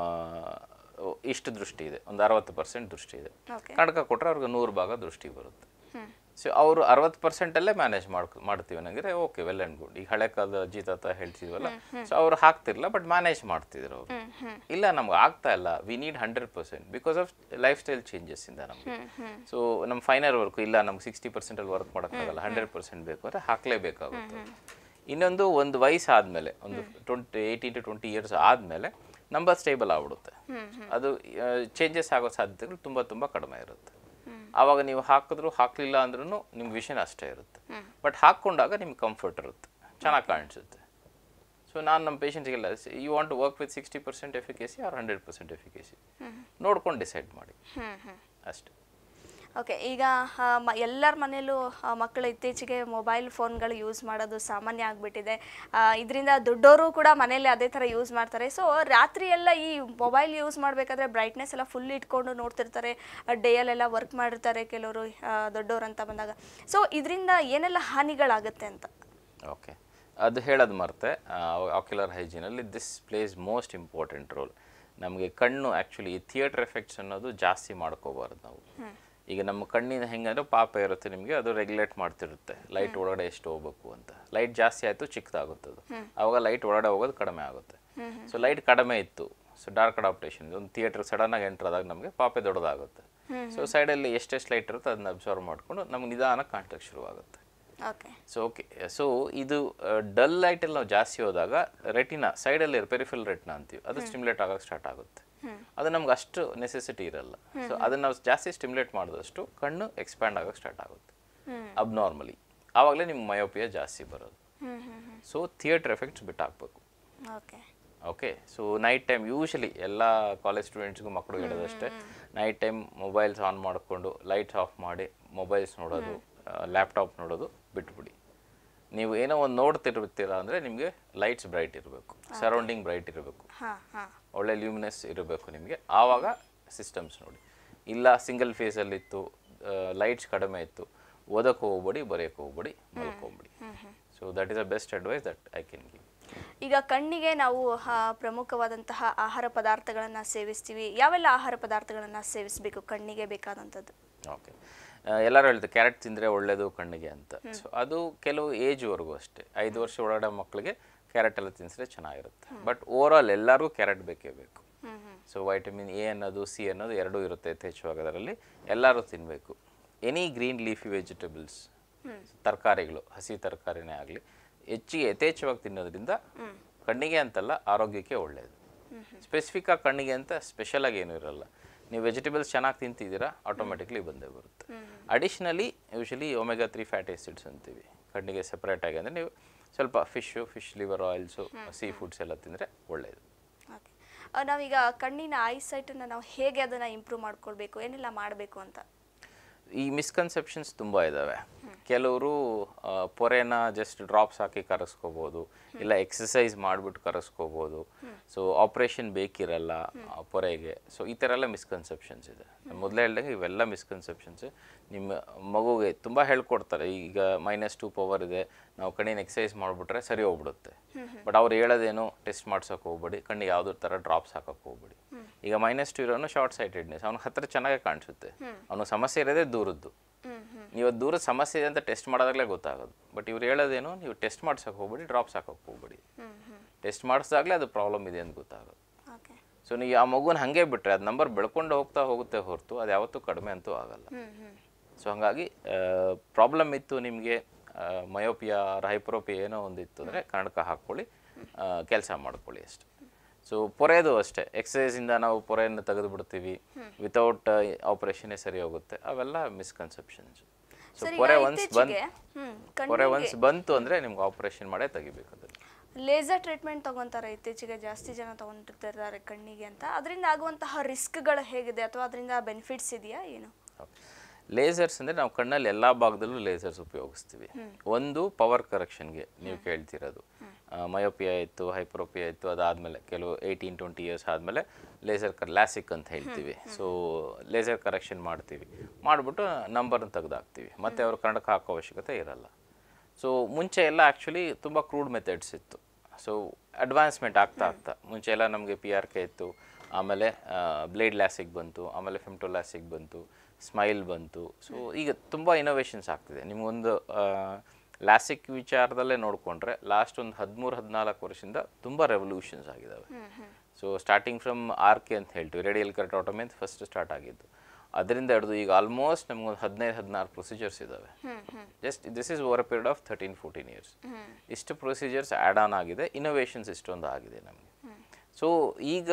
ಇಷ್ಟು ದೃಷ್ಟಿ ಇದೆ, ಒಂದು 60% ದೃಷ್ಟಿ ಇದೆ. ಕನ್ನಡಕ ಕೊಟ್ಟರೆ ಅವ್ರಿಗೆ 100 ಭಾಗ ದೃಷ್ಟಿ ಬರುತ್ತೆ. ಸೊ ಅವರು 60%ಅಲ್ಲೇ ಮ್ಯಾನೇಜ್ ಮಾಡ್ತೀವಿ ಅನ್ನಂಗಿದ್ರೆ ಓಕೆ, ವೆಲ್ ಆ್ಯಂಡ್ ಗುಡ್. ಈಗ ಹಳೆ ಕಾಲದ ಅಜ್ಜಿ ತಾತ ಹೇಳ್ತಿದ್ವಲ್ಲ, ಸೊ ಅವ್ರು ಹಾಕ್ತಿರಲ್ಲ ಬಟ್ ಮ್ಯಾನೇಜ್ ಮಾಡ್ತಿದ್ರು ಅವರು. ಇಲ್ಲ ನಮ್ಗೆ ಆಗ್ತಾ ಇಲ್ಲ, we need 100% because of lifestyle changes ಇಂದ ನಮಗೆ. ಸೊ ನಮ್ಮ ಫೈನರ್ ವರ್ಕು ಇಲ್ಲ, ನಮ್ಗೆ 60%ಅಲ್ಲಿ ವರ್ಕ್ ಮಾಡೋಕ್ಕಾಗಲ್ಲ, 100% ಬೇಕು ಅಂದರೆ ಹಾಕಲೇಬೇಕಾಗುತ್ತೆ. ಇನ್ನೊಂದು ವಯಸ್ಸು ಆದಮೇಲೆ ಒಂದು 18 to 20 years ಆದಮೇಲೆ ನಂಬರ್ ಸ್ಟೇಬಲ್ ಆಗ್ಬಿಡುತ್ತೆ. ಅದು ಚೇಂಜಸ್ ಆಗೋ ಸಾಧ್ಯತೆಗಳು ತುಂಬ ಕಡಿಮೆ ಇರುತ್ತೆ. ಆವಾಗ ನೀವು ಹಾಕಿದ್ರು ಹಾಕಲಿಲ್ಲ ಅಂದ್ರೂ ನಿಮ್ಗೆ ವಿಷನ್ ಅಷ್ಟೇ ಇರುತ್ತೆ. ಬಟ್ ಹಾಕ್ಕೊಂಡಾಗ ನಿಮ್ಗೆ ಕಂಫರ್ಟ್ ಇರುತ್ತೆ, ಚೆನ್ನಾಗಿ ಕಾಣಿಸುತ್ತೆ. ಸೊ ನಾನು ನಮ್ಮ ಪೇಷಂಟ್ಸ್ಗೆಲ್ಲ you want to work with 60% efficacy or 100% efficacy ನೋಡ್ಕೊಂಡು ಡಿಸೈಡ್ ಮಾಡಿ ಅಷ್ಟೇ. ಓಕೆ, ಈಗ ಎಲ್ಲರ ಮನೆಯಲ್ಲೂ ಮಕ್ಕಳು ಇತ್ತೀಚೆಗೆ ಮೊಬೈಲ್ ಫೋನ್ಗಳು ಯೂಸ್ ಮಾಡೋದು ಸಾಮಾನ್ಯ ಆಗಿಬಿಟ್ಟಿದೆ. ಇದರಿಂದ ದೊಡ್ಡವರು ಕೂಡ ಮನೇಲಿ ಅದೇ ಥರ ಯೂಸ್ ಮಾಡ್ತಾರೆ. ಸೊ ರಾತ್ರಿ ಎಲ್ಲ ಈ ಮೊಬೈಲ್ ಯೂಸ್ ಮಾಡಬೇಕಾದ್ರೆ ಬ್ರೈಟ್ನೆಸ್ ಎಲ್ಲ ಫುಲ್ ಇಟ್ಕೊಂಡು ನೋಡ್ತಿರ್ತಾರೆ, ಡೇಯಲ್ಲೆಲ್ಲ ವರ್ಕ್ ಮಾಡಿರ್ತಾರೆ ಕೆಲವರು ದೊಡ್ಡವರು ಅಂತ ಬಂದಾಗ. ಸೊ ಇದರಿಂದ ಏನೆಲ್ಲ ಹಾನಿಗಳಾಗುತ್ತೆ ಅಂತ? ಓಕೆ, ಅದು ಹೇಳೋದು ಮರ್ತೆ. ಆಕ್ಯುಲರ್ ಹೈಜೀನಲ್ಲಿ this plays most important role. ನಮಗೆ ಕಣ್ಣು ಆ್ಯಕ್ಚುಲಿ ಈ ಥಿಯೇಟರ್ ಎಫೆಕ್ಟ್ಸ್ ಅನ್ನೋದು ಜಾಸ್ತಿ ಮಾಡ್ಕೋಬಾರ್ದು ನಾವು. ಈಗ ನಮ್ಮ ಕಣ್ಣಿನ ಹೆಂಗಂದ್ರೆ ಪಾಪ ಇರುತ್ತೆ ನಿಮಗೆ, ಅದು ರೆಗ್ಯುಲೇಟ್ ಮಾಡ್ತಿರುತ್ತೆ ಲೈಟ್ ಒಳಗಡೆ ಎಷ್ಟು ಹೋಗ್ಬೇಕು ಅಂತ. ಲೈಟ್ ಜಾಸ್ತಿ ಆಯಿತು ಚಿಕ್ಕದಾಗುತ್ತದು, ಆವಾಗ ಲೈಟ್ ಒಳಗಡೆ ಹೋಗೋದು ಕಡಿಮೆ ಆಗುತ್ತೆ. ಸೊ ಲೈಟ್ ಕಡಿಮೆ ಇತ್ತು, ಸೊ ಡಾರ್ಕ್ ಅಡಾಪ್ಟೇಷನ್, ಒಂದು ಥಿಯೇಟರ್ ಸಡನ್ನಾಗಿ ಎಂಟರ್ ಆದಾಗ ನಮಗೆ ಪಾಪೆ ದೊಡ್ಡದಾಗುತ್ತೆ. ಸೊ ಸೈಡಲ್ಲಿ ಎಷ್ಟೆಷ್ಟು ಲೈಟ್ ಇರುತ್ತೆ ಅದನ್ನ ಅಬ್ಸರ್ವ್ ಮಾಡಿಕೊಂಡು ನಮ್ಗೆ ನಿಧಾನಕ್ಕೆ ಕಾಣ್ಲಿಕ್ಕೆ ಶುರುವಾಗುತ್ತೆ. ಸೊ ಇದು ಡಲ್ ಲೈಟಲ್ಲಿ ನಾವು ಜಾಸ್ತಿ ಹೋದಾಗ ರೆಟಿನಾ ಸೈಡಲ್ಲಿ ಪೆರಿಫೆರಲ್ ರೆಟಿನಾ ಅಂತೀವಿ, ಅದು ಸ್ಟಿಮ್ಯುಲೇಟ್ ಆಗೋಕ್ಕೆ ಸ್ಟಾರ್ಟ್ ಆಗುತ್ತೆ. ಅದು ನಮ್ಗೆ ಅಷ್ಟು ನೆಸೆಸಿಟಿ ಇರಲ್ಲ. ಸೊ ಅದನ್ನು ನಾವು ಜಾಸ್ತಿ ಸ್ಟಿಮ್ಯುಲೇಟ್ ಮಾಡಿದಷ್ಟು ಕಣ್ಣು ಎಕ್ಸ್ಪ್ಯಾಂಡ್ ಆಗೋಕ್ಕೆ ಸ್ಟಾರ್ಟ್ ಆಗುತ್ತೆ ಅಬ್ನಾರ್ಮಲಿ. ಆವಾಗಲೇ ನಿಮ್ಗೆ ಮಯೋಪಿಯಾ ಜಾಸ್ತಿ ಬರೋದು. ಸೊ ಥಿಯೇಟರ್ ಎಫೆಕ್ಟ್ಸ್ ಬಿಟ್ಟಾಕಬೇಕು. Okay, so night time usually ಎಲ್ಲ ಕಾಲೇಜ್ ಸ್ಟೂಡೆಂಟ್ಸ್ಗೂ ಮಕ್ಕಳು ಹೇಳೋದಷ್ಟೇ, ನೈಟ್ ಟೈಮ್ ಮೊಬೈಲ್ಸ್ ಆನ್ ಮಾಡಿಕೊಂಡು ಲೈಟ್ಸ್ ಆಫ್ ಮಾಡಿ ಮೊಬೈಲ್ಸ್ ನೋಡೋದು, ಲ್ಯಾಪ್ಟಾಪ್ ನೋಡೋದು ಬಿಟ್ಬಿಡಿ. ನೀವು ಏನೋ ಒಂದು ನೋಡ್ತಿರ್ತೀರಾ ಅಂದರೆ ನಿಮಗೆ ಲೈಟ್ಸ್ ಬ್ರೈಟ್ ಇರಬೇಕು, ಸರೌಂಡಿಂಗ್ ಬ್ರೈಟ್ ಇರಬೇಕು, ಒಳ್ಳೆ ಲ್ಯೂಮಿನಸ್ ಇರಬೇಕು ನಿಮಗೆ. ಆವಾಗ ಸಿಸ್ಟಮ್ಸ್ ನೋಡಿ. ಇಲ್ಲ ಸಿಂಗಲ್ ಫೇಸಲ್ಲಿತ್ತು, ಲೈಟ್ಸ್ ಕಡಿಮೆ ಇತ್ತು, ಓದಕ್ಕೆ ಹೋಗ್ಬೇಡಿ, ಬರೆಯೋಕ್ಕೆ ಹೋಗ್ಬೇಡಿ, ಮಲ್ಕೋಬೇಡಿ. So that is a best advice that I can give. ಈಗ ಕಣ್ಣಿಗೆ ನಾವು ಪ್ರಮುಖವಾದಂತಹ ಆಹಾರ ಪದಾರ್ಥಗಳನ್ನು ಸೇವಿಸ್ತೀವಿ. ಯಾವೆಲ್ಲ ಆಹಾರ ಪದಾರ್ಥಗಳನ್ನು ಸೇವಿಸಬೇಕು ಕಣ್ಣಿಗೆ ಬೇಕಾದಂಥದ್ದು? ಓಕೆ, ಎಲ್ಲರೂ ಹೇಳ್ತಾರೆ ಕ್ಯಾರೆಟ್ ತಿಂದರೆ ಒಳ್ಳೆಯದು ಕಣ್ಣಿಗೆ ಅಂತ. ಸೊ ಅದು ಕೆಲವು ಏಜ್ವರೆಗೂ ಅಷ್ಟೇ. 5 ವರ್ಷ ಒಳಗಡೆ ಮಕ್ಕಳಿಗೆ ಕ್ಯಾರೆಟ್ ಎಲ್ಲ ತಿನ್ನಿಸಿದ್ರೆ ಚೆನ್ನಾಗಿರುತ್ತೆ. ಬಟ್ ಓವರ್ ಆಲ್ ಎಲ್ಲರಿಗೂ ಕ್ಯಾರೆಟ್ ಬೇಕೇ ಬೇಕು. ಸೊ ವೈಟಮಿನ್ ಎ ಅನ್ನೋದು ಸಿ ಅನ್ನೋದು ಎರಡೂ ಇರುತ್ತೆ ಯಥೇಚ್ಛವಾಗಿ ಅದರಲ್ಲಿ, ಎಲ್ಲರೂ ತಿನ್ನಬೇಕು. ಎನಿ ಗ್ರೀನ್ ಲೀಫಿ ವೆಜಿಟೇಬಲ್ಸ್, ತರಕಾರಿಗಳು, ಹಸಿ ತರಕಾರಿನೇ ಆಗಲಿ ಹೆಚ್ಚಿಗೆ ಯಥೇಚ್ಛವಾಗಿ ತಿನ್ನೋದ್ರಿಂದ ಕಣ್ಣಿಗೆ ಅಂತಲ್ಲ ಆರೋಗ್ಯಕ್ಕೆ ಒಳ್ಳೆಯದು. ಸ್ಪೆಸಿಫಿಕ್ಕಾಗಿ ಕಣ್ಣಿಗೆ ಅಂತ ಸ್ಪೆಷಲಾಗಿ ಏನೂ ಇರಲ್ಲ. ನೀವು ವೆಜಿಟೇಬಲ್ಸ್ ಚೆನ್ನಾಗಿ ತಿಂತಿದ್ದೀರಾ ಆಟೋಮೆಟಿಕ್ಲಿ ಬಂದೇ ಬರುತ್ತೆ. Additionally usually omega 3 fatty acids ಅಂತೀವಿ ಕಣ್ಣಿಗೆ ಸೆಪ್ರೇಟಾಗಿ. ಅಂದರೆ ನೀವು ಸ್ವಲ್ಪ fish liver oils, seafoods ಎಲ್ಲ ತಿಂದರೆ ಒಳ್ಳೆಯದು. ನಾವೀಗ ಕಣ್ಣಿನ ಐಸೈಟನ್ನು ನಾವು ಹೇಗೆ ಅದನ್ನು ಇಂಪ್ರೂವ್ ಮಾಡ್ಕೊಳ್ಬೇಕು, ಏನೆಲ್ಲ ಮಾಡಬೇಕು ಅಂತ? ಈ ಮಿಸ್ಕನ್ಸೆಪ್ಷನ್ಸ್ ತುಂಬ ಇದ್ದಾವೆ. ಕೆಲವರು ಪೊರೆನ ಜಸ್ಟ್ ಡ್ರಾಪ್ಸ್ ಹಾಕಿ ಕರೆಸ್ಕೋಬೋದು, ಇಲ್ಲ ಎಕ್ಸಸೈಸ್ ಮಾಡಿಬಿಟ್ಟು ಕರೆಸ್ಕೋಬೋದು. ಸೊ ಆಪ್ರೇಷನ್ ಬೇಕಿರಲ್ಲ ಪೊರೆಗೆ. ಸೊ ಈ ಥರ ಎಲ್ಲ ಮಿಸ್ಕನ್ಸೆಪ್ಷನ್ಸ್ ಇದೆ. ಮೊದಲೇ ಹೇಳ್ದಂಗೆ ಇವೆಲ್ಲ ಮಿಸ್ಕನ್ಸೆಪ್ಷನ್ಸ್. ನಿಮ್ಮ ಮಗುಗೆ ತುಂಬ ಹೇಳ್ಕೊಡ್ತಾರೆ, ಈಗ -2 ಪವರ್ ಇದೆ, ನಾವು ಕಣ್ಣಿನ ಎಕ್ಸಸೈಸ್ ಮಾಡಿಬಿಟ್ರೆ ಸರಿ ಹೋಗ್ಬಿಡುತ್ತೆ. ಬಟ್ ಅವ್ರು ಹೇಳೋದೇನು, ಟೆಸ್ಟ್ ಮಾಡ್ಸೋಕೆ ಹೋಗ್ಬೇಡಿ, ಕಣ್ಣಿಗೆ ಯಾವುದೇ ಥರ ಡ್ರಾಪ್ಸ್ ಹಾಕೋಕೆ ಹೋಗ್ಬೇಡಿ. ಈಗ -2 ಇರೋನು ಶಾರ್ಟ್ ಸೈಟೆಡ್ನೆಸ್, ಅವ್ನ ಹತ್ರ ಚೆನ್ನಾಗೇ ಕಾಣಿಸುತ್ತೆ, ಅವನು ಸಮಸ್ಯೆ ಇರೋದೇ ದೂರದ್ದು. ನೀವು ದೂರದ ಸಮಸ್ಯೆ ಇದೆ ಅಂತ ಟೆಸ್ಟ್ ಮಾಡೋದಾಗಲೇ ಗೊತ್ತಾಗೋದು. ಬಟ್ ಇವ್ರು ಹೇಳೋದೇನು, ನೀವು ಟೆಸ್ಟ್ ಮಾಡ್ಸೋಕೆ ಹೋಗ್ಬೇಡಿ, ಡ್ರಾಪ್ಸ್ ಹಾಕೋಕೆ ಹೋಗ್ಬೇಡಿ. ಟೆಸ್ಟ್ ಮಾಡಿಸಿದಾಗಲೇ ಅದು ಪ್ರಾಬ್ಲಮ್ ಇದೆ ಅಂತ ಗೊತ್ತಾಗೋದು. ಸೊ ನೀವು ಆ ಮಗುನ ಹಾಗೆ ಬಿಟ್ಟರೆ ಅದು ನಂಬರ್ ಬೆಳ್ಕೊಂಡು ಹೋಗುತ್ತೆ ಹೊರತು ಅದು ಯಾವತ್ತೂ ಕಡಿಮೆ ಅಂತೂ ಆಗಲ್ಲ. ಸೊ ಹಾಗಾಗಿ ಪ್ರಾಬ್ಲಮ್ ಇತ್ತು ನಿಮಗೆ, ಮಯೋಪಿಯಾ ಹೈಪರೋಪಿಯಾ ಏನೋ ಒಂದಿತ್ತು ಅಂದರೆ ಕನ್ನಡಕ ಹಾಕ್ಕೊಳ್ಳಿ, ಕೆಲಸ ಮಾಡ್ಕೊಳ್ಳಿ ಅಷ್ಟೆ. ಸೊ ಪೊರೆದು ಅಷ್ಟೇ, ಎಕ್ಸಸೈಸಿಂದ ನಾವು ಪೊರೆಯನ್ನು ತೆಗೆದು ಬಿಡ್ತೀವಿ, ವಿತೌಟ್ ಆಪರೇಷನ್ನೇ ಸರಿ ಹೋಗುತ್ತೆ, ಅವೆಲ್ಲ ಮಿಸ್ಕನ್ಸೆಪ್ಷನ್ಸ್. ಸೊ ಪೊರೆ ಒನ್ಸ್ ಬಂತು ಅಂದರೆ ನಿಮ್ಗೆ ಆಪರೇಷನ್ ಮಾಡೇ ತೆಗಿಬೇಕು. ಅದನ್ನು ಲೇಸರ್ ಟ್ರೀಟ್ಮೆಂಟ್ ತಗೊತಾರೆ ಇತ್ತೀಚೆಗೆ ಜಾಸ್ತಿ ಜನ ತಗೊಂಡಿರ್ತಾರೆ ಕಣ್ಣಿಗೆ ಅಂತ. ಅದರಿಂದ ಆಗುವಂತಹ ರಿಸ್ಕ್ಗಳು ಹೇಗಿದೆ ಅಥವಾ ಅದರಿಂದ ಬೆನಿಫಿಟ್ಸ್ ಇದೆಯಾ ಏನು? ಲೇಸರ್ಸ್ ಅಂದರೆ ನಾವು ಕಣ್ಣಲ್ಲಿ ಎಲ್ಲ ಭಾಗದಲ್ಲೂ ಲೇಸರ್ಸ್ ಉಪಯೋಗಿಸ್ತೀವಿ. ಒಂದು ಪವರ್ ಕರೆಕ್ಷನ್ಗೆ ನೀವು ಕೇಳ್ತಿರೋದು, ಮಯೋಪಿಯಾ ಇತ್ತು, ಹೈಪರೋಪಿಯಾ ಇತ್ತು, ಅದಾದಮೇಲೆ ಕೆಲವು 18-20 ಇಯರ್ಸ್ ಆದಮೇಲೆ ಲ್ಯಾಸಿಕ್ ಅಂತ ಹೇಳ್ತೀವಿ. ಸೊ ಲೇಸರ್ ಕರೆಕ್ಷನ್ ಮಾಡ್ತೀವಿ, ಮಾಡಿಬಿಟ್ಟು ನಂಬರ್ನ ತೆಗೆದಾಕ್ತೀವಿ, ಮತ್ತು ಅವ್ರು ಕನ್ನಡಕ ಹಾಕೋ ಅವಶ್ಯಕತೆ ಇರಲ್ಲ. ಸೊ ಮುಂಚೆ ಎಲ್ಲ ಆ್ಯಕ್ಚುಲಿ ತುಂಬ ಕ್ರೂಡ್ ಮೆಥಡ್ಸ್ ಇತ್ತು. ಸೊ ಅಡ್ವಾನ್ಸ್ಮೆಂಟ್ ಆಗ್ತಾ ಮುಂಚೆ ಎಲ್ಲ ನಮಗೆ PRK ಇತ್ತು, ಆಮೇಲೆ ಬ್ಲೇಡ್ ಲ್ಯಾಸಿಕ್ ಬಂತು, ಆಮೇಲೆ ಫೆಮ್ಟೋ ಲ್ಯಾಸಿಕ್ ಬಂತು, ಸ್ಮೈಲ್ ಬಂತು. ಸೊ ಈಗ ತುಂಬ ಇನೋವೇಷನ್ಸ್ ಆಗ್ತಿದೆ. ನಿಮಗೊಂದು ಲ್ಯಾಸಿಕ್ ವಿಚಾರದಲ್ಲೇ ನೋಡಿಕೊಂಡ್ರೆ ಲಾಸ್ಟ್ ಒಂದು 13-14 ವರ್ಷದಿಂದ ತುಂಬ ರೆವಲ್ಯೂಷನ್ಸ್ ಆಗಿದ್ದಾವೆ. ಸೊ ಸ್ಟಾರ್ಟಿಂಗ್ ಫ್ರಮ್ RK ಅಂತ ಹೇಳ್ತೀವಿ, ರೇಡಿಯಲ್ ಕೆರಟೋಟಮಿ ಅಂತ ಫಸ್ಟ್ ಸ್ಟಾರ್ಟ್ ಆಗಿದ್ದು. ಅದರಿಂದ ಹಿಡಿದು ಈಗ ಆಲ್ಮೋಸ್ಟ್ ನಮಗೊಂದು 15-16 ಪ್ರೊಸೀಜರ್ಸ್ ಇದ್ದಾವೆ. Just this is over a period of 13-14 years. ಇಷ್ಟು ಪ್ರೊಸೀಜರ್ಸ್ ಆ್ಯಡ್ ಆನ್ ಆಗಿದೆ, ಇನೋವೇಷನ್ಸ್ ಇಷ್ಟೊಂದು ಆಗಿದೆ ನಮಗೆ. ಸೊ ಈಗ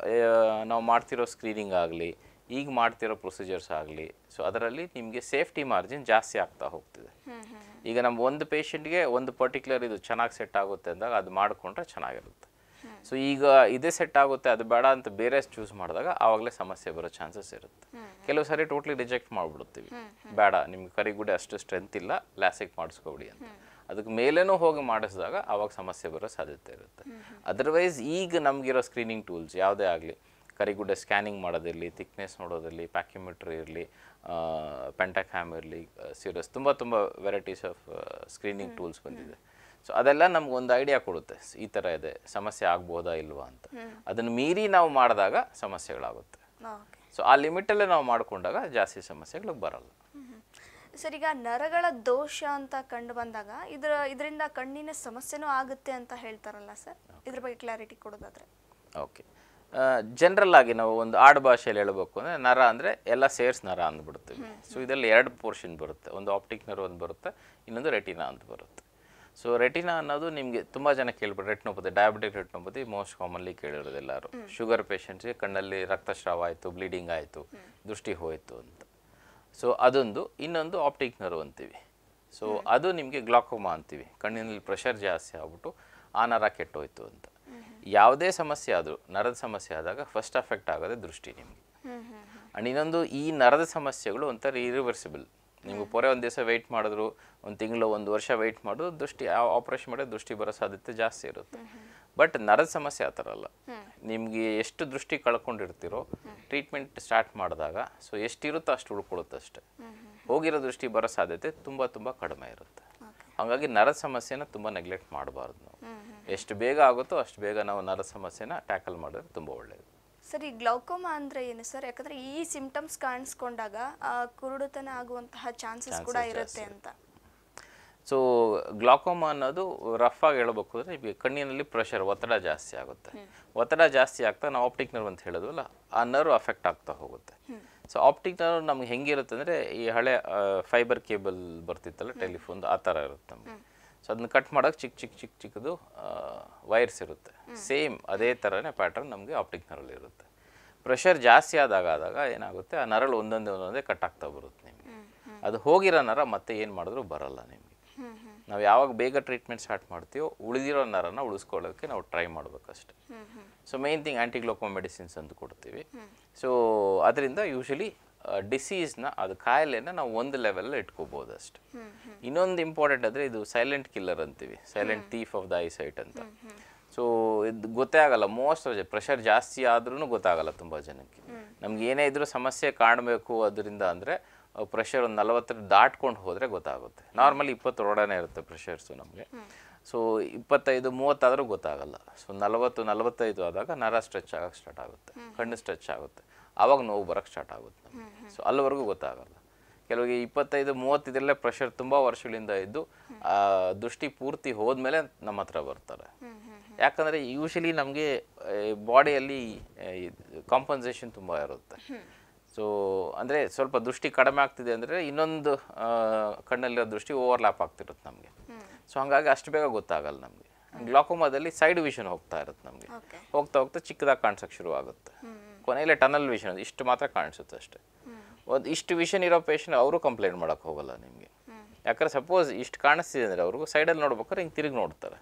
ನಾವು ಮಾಡ್ತಿರೋ ಸ್ಕ್ರೀನಿಂಗ್ ಆಗಲಿ, ಈಗ ಮಾಡ್ತಿರೋ ಪ್ರೊಸೀಜರ್ಸ್ ಆಗಲಿ, ಸೊ ಅದರಲ್ಲಿ ನಿಮಗೆ ಸೇಫ್ಟಿ ಮಾರ್ಜಿನ್ ಜಾಸ್ತಿ ಆಗ್ತಾ ಹೋಗ್ತಿದೆ. ಈಗ ನಮ್ಮ ಒಂದು ಪೇಷಂಟ್ಗೆ ಒಂದು ಪರ್ಟಿಕ್ಯುಲರ್ ಇದು ಚೆನ್ನಾಗಿ ಸೆಟ್ ಆಗುತ್ತೆ ಅಂದಾಗ ಅದು ಮಾಡಿಕೊಂಡ್ರೆ ಚೆನ್ನಾಗಿರುತ್ತೆ. ಸೊ ಈಗ ಇದೇ ಸೆಟ್ ಆಗುತ್ತೆ ಅದು ಬೇಡ ಅಂತ ಬೇರೆ ಚೂಸ್ ಮಾಡಿದಾಗ ಆವಾಗಲೇ ಸಮಸ್ಯೆ ಬರೋ ಚಾನ್ಸಸ್ ಇರುತ್ತೆ. ಕೆಲವು ಸಾರಿ ಟೋಟ್ಲಿ ರಿಜೆಕ್ಟ್ ಮಾಡಿಬಿಡ್ತೀವಿ, ಬೇಡ ನಿಮ್ಗೆ ಕರಿಗುಡೆ ಅಷ್ಟು ಸ್ಟ್ರೆಂತ್ ಇಲ್ಲ, ಲ್ಯಾಸಿಕ್ ಮಾಡಿಸ್ಕೊಬಿಡಿ ಅಂತ. ಅದಕ್ಕೆ ಮೇಲೇನೂ ಹೋಗಿ ಮಾಡಿಸಿದಾಗ ಆವಾಗ ಸಮಸ್ಯೆ ಬರೋ ಸಾಧ್ಯತೆ ಇರುತ್ತೆ. ಅದರ್ವೈಸ್ ಈಗ ನಮಗಿರೋ ಸ್ಕ್ರೀನಿಂಗ್ ಟೂಲ್ಸ್ ಯಾವುದೇ ಆಗಲಿ, ಕರಿಗುಡ್ಡೆ ಸ್ಕ್ಯಾನಿಂಗ್ ಮಾಡೋದಿರಲಿ, ಥಿಕ್ನೆಸ್ ನೋಡೋದಿರಲಿ, ಪ್ಯಾಕ್ಯುಮೆಟ್ರಿ ಇರಲಿ, ಪೆಂಟಾಕ್ಯಾಮ್ ಇರಲಿ, ಸಿರಸ್, ತುಂಬ ವೆರೈಟೀಸ್ ಆಫ್ ಸ್ಕ್ರೀನಿಂಗ್ ಟೂಲ್ಸ್ ಬಂದಿದೆ. ಸೊ ಅದೆಲ್ಲ ನಮ್ಗೊಂದು ಐಡಿಯಾ ಕೊಡುತ್ತೆ, ಈ ಥರ ಇದೆ, ಸಮಸ್ಯೆ ಆಗ್ಬೋದಾ ಇಲ್ವಾ ಅಂತ. ಅದನ್ನು ಮೀರಿ ನಾವು ಮಾಡಿದಾಗ ಸಮಸ್ಯೆಗಳಾಗುತ್ತೆ. ಸೊ ಆ ಲಿಮಿಟಲ್ಲೇ ನಾವು ಮಾಡಿಕೊಂಡಾಗ ಜಾಸ್ತಿ ಸಮಸ್ಯೆಗಳು ಬರಲ್ಲ. ಸರ್, ಈಗ ನರಗಳ ದೋಷ ಅಂತ ಕಂಡು ಬಂದಾಗ ಇದರಿಂದ ಕಣ್ಣಿನ ಸಮಸ್ಯೆನೂ ಆಗುತ್ತೆ ಅಂತ ಹೇಳ್ತಾರಲ್ಲ ಸರ್, ಇದ್ರ ಬಗ್ಗೆ ಕ್ಲಾರಿಟಿ ಕೊಡೋದಾದ್ರೆ? ಓಕೆ, ಜನರಲ್ ಆಗಿ ನಾವು ಒಂದು ಆಡು ಭಾಷೆಯಲ್ಲಿ ಹೇಳಬೇಕು ಅಂದರೆ ನರ ಅಂದರೆ ಎಲ್ಲ ಸೇರ್ಸ್ ನರ ಅಂದ್ಬಿಡ್ತೀವಿ. ಸೊ ಇದರಲ್ಲಿ 2 ಪೋರ್ಷನ್ ಬರುತ್ತೆ, ಒಂದು ಆಪ್ಟಿಕ್ ನರ್ವ್ ಒಂದು ಬರುತ್ತೆ, ಇನ್ನೊಂದು ರೆಟಿನಾ ಅಂತ ಬರುತ್ತೆ. ಸೊ ರೆಟಿನಾ ಅನ್ನೋದು ನಿಮಗೆ ತುಂಬ ಜನ ಕೇಳ್ಬಿಟ್ಟು, retinopathy, diabetic retinopathy most commonly ಕೇಳಿರೋದು ಎಲ್ಲರೂ. ಶುಗರ್ ಪೇಷಂಟ್ಸ್ಗೆ ಕಣ್ಣಲ್ಲಿ ರಕ್ತಸ್ರಾವ ಆಯಿತು, ಬ್ಲೀಡಿಂಗ್ ಆಯಿತು, ದೃಷ್ಟಿ ಹೋಯಿತು ಅಂತ. ಸೊ ಅದೊಂದು. ಇನ್ನೊಂದು ಆಪ್ಟಿಕ್ ನರ್ವ್ ಅಂತೀವಿ. ಸೊ ಅದು ನಿಮಗೆ ಗ್ಲಾಕೋಮಾ ಅಂತೀವಿ, ಕಣ್ಣಿನಲ್ಲಿ ಪ್ರೆಷರ್ ಜಾಸ್ತಿ ಆಗ್ಬಿಟ್ಟು ಆ ನರ ಕೆಟ್ಟೋಯ್ತು ಅಂತ. ಯಾವುದೇ ಸಮಸ್ಯೆ ಆದರೂ, ನರದ ಸಮಸ್ಯೆ ಆದಾಗ ಫಸ್ಟ್ ಅಫೆಕ್ಟ್ ಆಗೋದೇ ದೃಷ್ಟಿ ನಿಮಗೆ. ಆ್ಯಂಡ್ ಇನ್ನೊಂದು, ಈ ನರದ ಸಮಸ್ಯೆಗಳು ಒಂಥರ ಇರಿವರ್ಸಿಬಲ್. ನಿಮಗೆ ಪೊರೆ ಒಂದು ದಿವಸ ವೆಯ್ಟ್ ಮಾಡಿದ್ರು, ಒಂದು ತಿಂಗಳು, 1 ವರ್ಷ ವೆಯ್ಟ್ ಮಾಡೋದು, ದೃಷ್ಟಿ ಆಪ್ರೇಷನ್ ಮಾಡಿದ್ರೆ ದೃಷ್ಟಿ ಬರೋ ಸಾಧ್ಯತೆ ಜಾಸ್ತಿ ಇರುತ್ತೆ. ಬಟ್ ನರದ ಸಮಸ್ಯೆ ಆ ಥರ ಅಲ್ಲ. ನಿಮಗೆ ಎಷ್ಟು ದೃಷ್ಟಿ ಕಳ್ಕೊಂಡಿರ್ತೀರೋ ಟ್ರೀಟ್ಮೆಂಟ್ ಸ್ಟಾರ್ಟ್ ಮಾಡಿದಾಗ ಸೊ ಎಷ್ಟಿರುತ್ತೋ ಅಷ್ಟು ಉಳ್ಕೊಳ್ಳುತ್ತೆ ಅಷ್ಟೇ. ಹೋಗಿರೋ ದೃಷ್ಟಿ ಬರೋ ಸಾಧ್ಯತೆ ತುಂಬ ಕಡಿಮೆ ಇರುತ್ತೆ. ಹಾಗಾಗಿ ನರದ ಸಮಸ್ಯೆನ ತುಂಬ ನೆಗ್ಲೆಕ್ಟ್ ಮಾಡಬಾರ್ದು. ನಾವು ಎಷ್ಟು ಬೇಗ ಆಗುತ್ತೋ ಅಷ್ಟು ಬೇಗ ನಾವು ನರದ ಸಮಸ್ಯೆನ ಟ್ಯಾಕಲ್ ಮಾಡಿದ್ರೆ ತುಂಬ ಒಳ್ಳೆಯದು. ಸರ್, ಈ ಗ್ಲೌಕೋಮಾ ಅಂದರೆ ಏನು ಸರ್? ಯಾಕಂದರೆ ಈ ಸಿಂಪ್ಟಮ್ಸ್ ಕಾಣಿಸ್ಕೊಂಡಾಗ ಕುರುಡುತನ ಆಗುವಂತಹ ಚಾನ್ಸಸ್ ಕೂಡ ಇರುತ್ತೆ ಅಂತ. ಸೊ ಗ್ಲಾಕೋಮಾ ಅನ್ನೋದು ರಫ್ ಆಗಿ ಹೇಳ್ಬೇಕು ಅಂದರೆ ಈಗ ಕಣ್ಣಿನಲ್ಲಿ ಪ್ರೆಷರ್, ಒತ್ತಡ ಜಾಸ್ತಿ ಆಗುತ್ತೆ. ಒತ್ತಡ ಜಾಸ್ತಿ ಆಗ್ತಾ ನಾವು ಆಪ್ಟಿಕ್ ನರ್ವ್ ಅಂತ ಹೇಳೋದಲ್ಲ, ಆ ನರ್ವ್ ಅಫೆಕ್ಟ್ ಆಗ್ತಾ ಹೋಗುತ್ತೆ. ಸೊ ಆಪ್ಟಿಕ್ ನರ್ವ್ ನಮ್ಗೆ ಹೆಂಗಿರುತ್ತೆ ಅಂದರೆ, ಈ ಹಳೆ ಫೈಬರ್ ಕೇಬಲ್ ಬರ್ತಿತ್ತಲ್ಲ ಟೆಲಿಫೋನ್, ಆ ಥರ ಇರುತ್ತೆ ನಮಗೆ. ಸೊ ಅದನ್ನ ಕಟ್ ಮಾಡೋಕೆ ಚಿಕ್ಕದು ವೈರ್ಸ್ ಇರುತ್ತೆ. ಸೇಮ್ ಅದೇ ಥರನೇ ಪ್ಯಾಟರ್ನ್ ನಮಗೆ ಆಪ್ಟಿಕ್ ನರ್ವಲ್ಲಿ ಇರುತ್ತೆ. ಪ್ರೆಷರ್ ಜಾಸ್ತಿ ಆದಾಗ ಏನಾಗುತ್ತೆ, ಆ ನರಳು ಒಂದೊಂದೇ ಕಟ್ ಆಗ್ತಾ ಬರುತ್ತೆ ನಿಮಗೆ. ಅದು ಹೋಗಿರೋ ನರ ಮತ್ತೆ ಏನು ಮಾಡಿದ್ರು ಬರಲ್ಲ ನಿಮಗೆ. ನಾವು ಯಾವಾಗ ಬೇಗ ಟ್ರೀಟ್ಮೆಂಟ್ ಸ್ಟಾರ್ಟ್ ಮಾಡ್ತೀವೋ ಉಳಿದಿರೋ ನರನ ಉಳಿಸ್ಕೊಳ್ಳೋಕ್ಕೆ ನಾವು ಟ್ರೈ ಮಾಡಬೇಕಷ್ಟೆ. So main thing antiglaucoma medicines ಅಂತ ಕೊಡ್ತೀವಿ. ಸೊ ಅದರಿಂದ ಯೂಶಲಿ ಡಿಸೀಸ್ನ ಅದು ಕಾಯಿಲೆನ ನಾವು ಒಂದು ಲೆವೆಲ್ ಇಟ್ಕೋಬಹುದು ಅಷ್ಟೆ. ಇನ್ನೊಂದು ಇಂಪಾರ್ಟೆಂಟ್ ಅಂದರೆ ಇದು ಸೈಲೆಂಟ್ ಕಿಲ್ಲರ್ ಅಂತೀವಿ, silent thief of the eyesight ಅಂತ. ಸೊ ಇದು ಗೊತ್ತೇ ಆಗಲ್ಲ, ಮೋಸ್ಟ್ ಆಫ್ ಪ್ರೆಷರ್ ಜಾಸ್ತಿ ಆದ್ರೂ ಗೊತ್ತಾಗಲ್ಲ ತುಂಬ ಜನಕ್ಕೆ. ನಮ್ಗೆ ಏನೇ ಇದ್ರೂ ಸಮಸ್ಯೆ ಕಾಣಬೇಕು ಅದರಿಂದ ಅಂದರೆ ಪ್ರೆಷರ್ ಒಂದು 40 ದಾಟ್ಕೊಂಡು ಹೋದರೆ ಗೊತ್ತಾಗುತ್ತೆ. ನಾರ್ಮಲಿ 20 ಒಳಗಡೆ ಇರುತ್ತೆ ಪ್ರೆಷರ್ಸು ನಮಗೆ. ಸೊ 25-30 ಆದರೂ ಗೊತ್ತಾಗಲ್ಲ. ಸೊ 40-45 ಆದಾಗ ನರ ಸ್ಟ್ರೆಚ್ ಆಗೋಕ್ಕೆ ಸ್ಟಾರ್ಟ್ ಆಗುತ್ತೆ, ಕಣ್ಣು ಸ್ಟ್ರೆಚ್ ಆಗುತ್ತೆ, ಆವಾಗ ನೋವು ಬರೋಕ್ಕೆ ಸ್ಟಾರ್ಟ್ ಆಗುತ್ತೆ ನಮಗೆ. ಸೊ ಅಲ್ಲಿವರೆಗೂ ಗೊತ್ತಾಗಲ್ಲ. ಕೆಲವರಿಗೆ 25-30 ಇದರಲ್ಲೇ ಪ್ರೆಷರ್ ತುಂಬ ವರ್ಷಗಳಿಂದ ಇದ್ದು ದೃಷ್ಟಿ ಪೂರ್ತಿ ಹೋದ್ಮೇಲೆ ನಮ್ಮ ಹತ್ರ ಬರ್ತಾರೆ. ಯಾಕಂದರೆ ಯೂಶಲಿ ನಮಗೆ ಬಾಡಿಯಲ್ಲಿ ಕಾಂಪನ್ಸೇಷನ್ ತುಂಬ ಇರುತ್ತೆ. ಸೊ ಅಂದರೆ ಸ್ವಲ್ಪ ದೃಷ್ಟಿ ಕಡಿಮೆ ಆಗ್ತಿದೆ ಅಂದರೆ ಇನ್ನೊಂದು ಕಣ್ಣಲ್ಲಿರೋ ದೃಷ್ಟಿ ಓವರ್ಲ್ಯಾಪ್ ಆಗ್ತಿರುತ್ತೆ ನಮಗೆ. ಸೊ ಹಾಗಾಗಿ ಅಷ್ಟು ಬೇಗ ಗೊತ್ತಾಗಲ್ಲ ನಮಗೆ. ಗ್ಲಾಕೋಮಾದಲ್ಲಿ ಸೈಡ್ ವಿಷನ್ ಹೋಗ್ತಾ ಇರುತ್ತೆ ನಮಗೆ, ಹೋಗ್ತಾ ಹೋಗ್ತಾ ಚಿಕ್ಕದಾಗಿ ಕಾಣಿಸೋಕ್ಕೆ ಶುರು ಆಗುತ್ತೆ. ಕೊನೆಯಲ್ಲೇ ಟನಲ್ ವಿಷನ್ ಇಷ್ಟು ಮಾತ್ರ ಕಾಣಿಸುತ್ತೆ ಅಷ್ಟೇ. ಒಂದು ಇಷ್ಟು ವಿಷನ್ ಇರೋ ಪೇಷಂಟ್ ಅವರು ಕಂಪ್ಲೇಂಟ್ ಮಾಡೋಕ್ಕೆ ಹೋಗಲ್ಲ ನಿಮಗೆ. ಯಾಕಂದರೆ ಸಪೋಸ್ ಇಷ್ಟು ಕಾಣಿಸ್ತಿದೆ ಅಂದರೆ ಅವ್ರಿಗೂ ಸೈಡಲ್ಲಿ ನೋಡ್ಬೇಕಾದ್ರೆ ಹಿಂಗೆ ತಿರುಗಿ ನೋಡ್ತಾರೆ.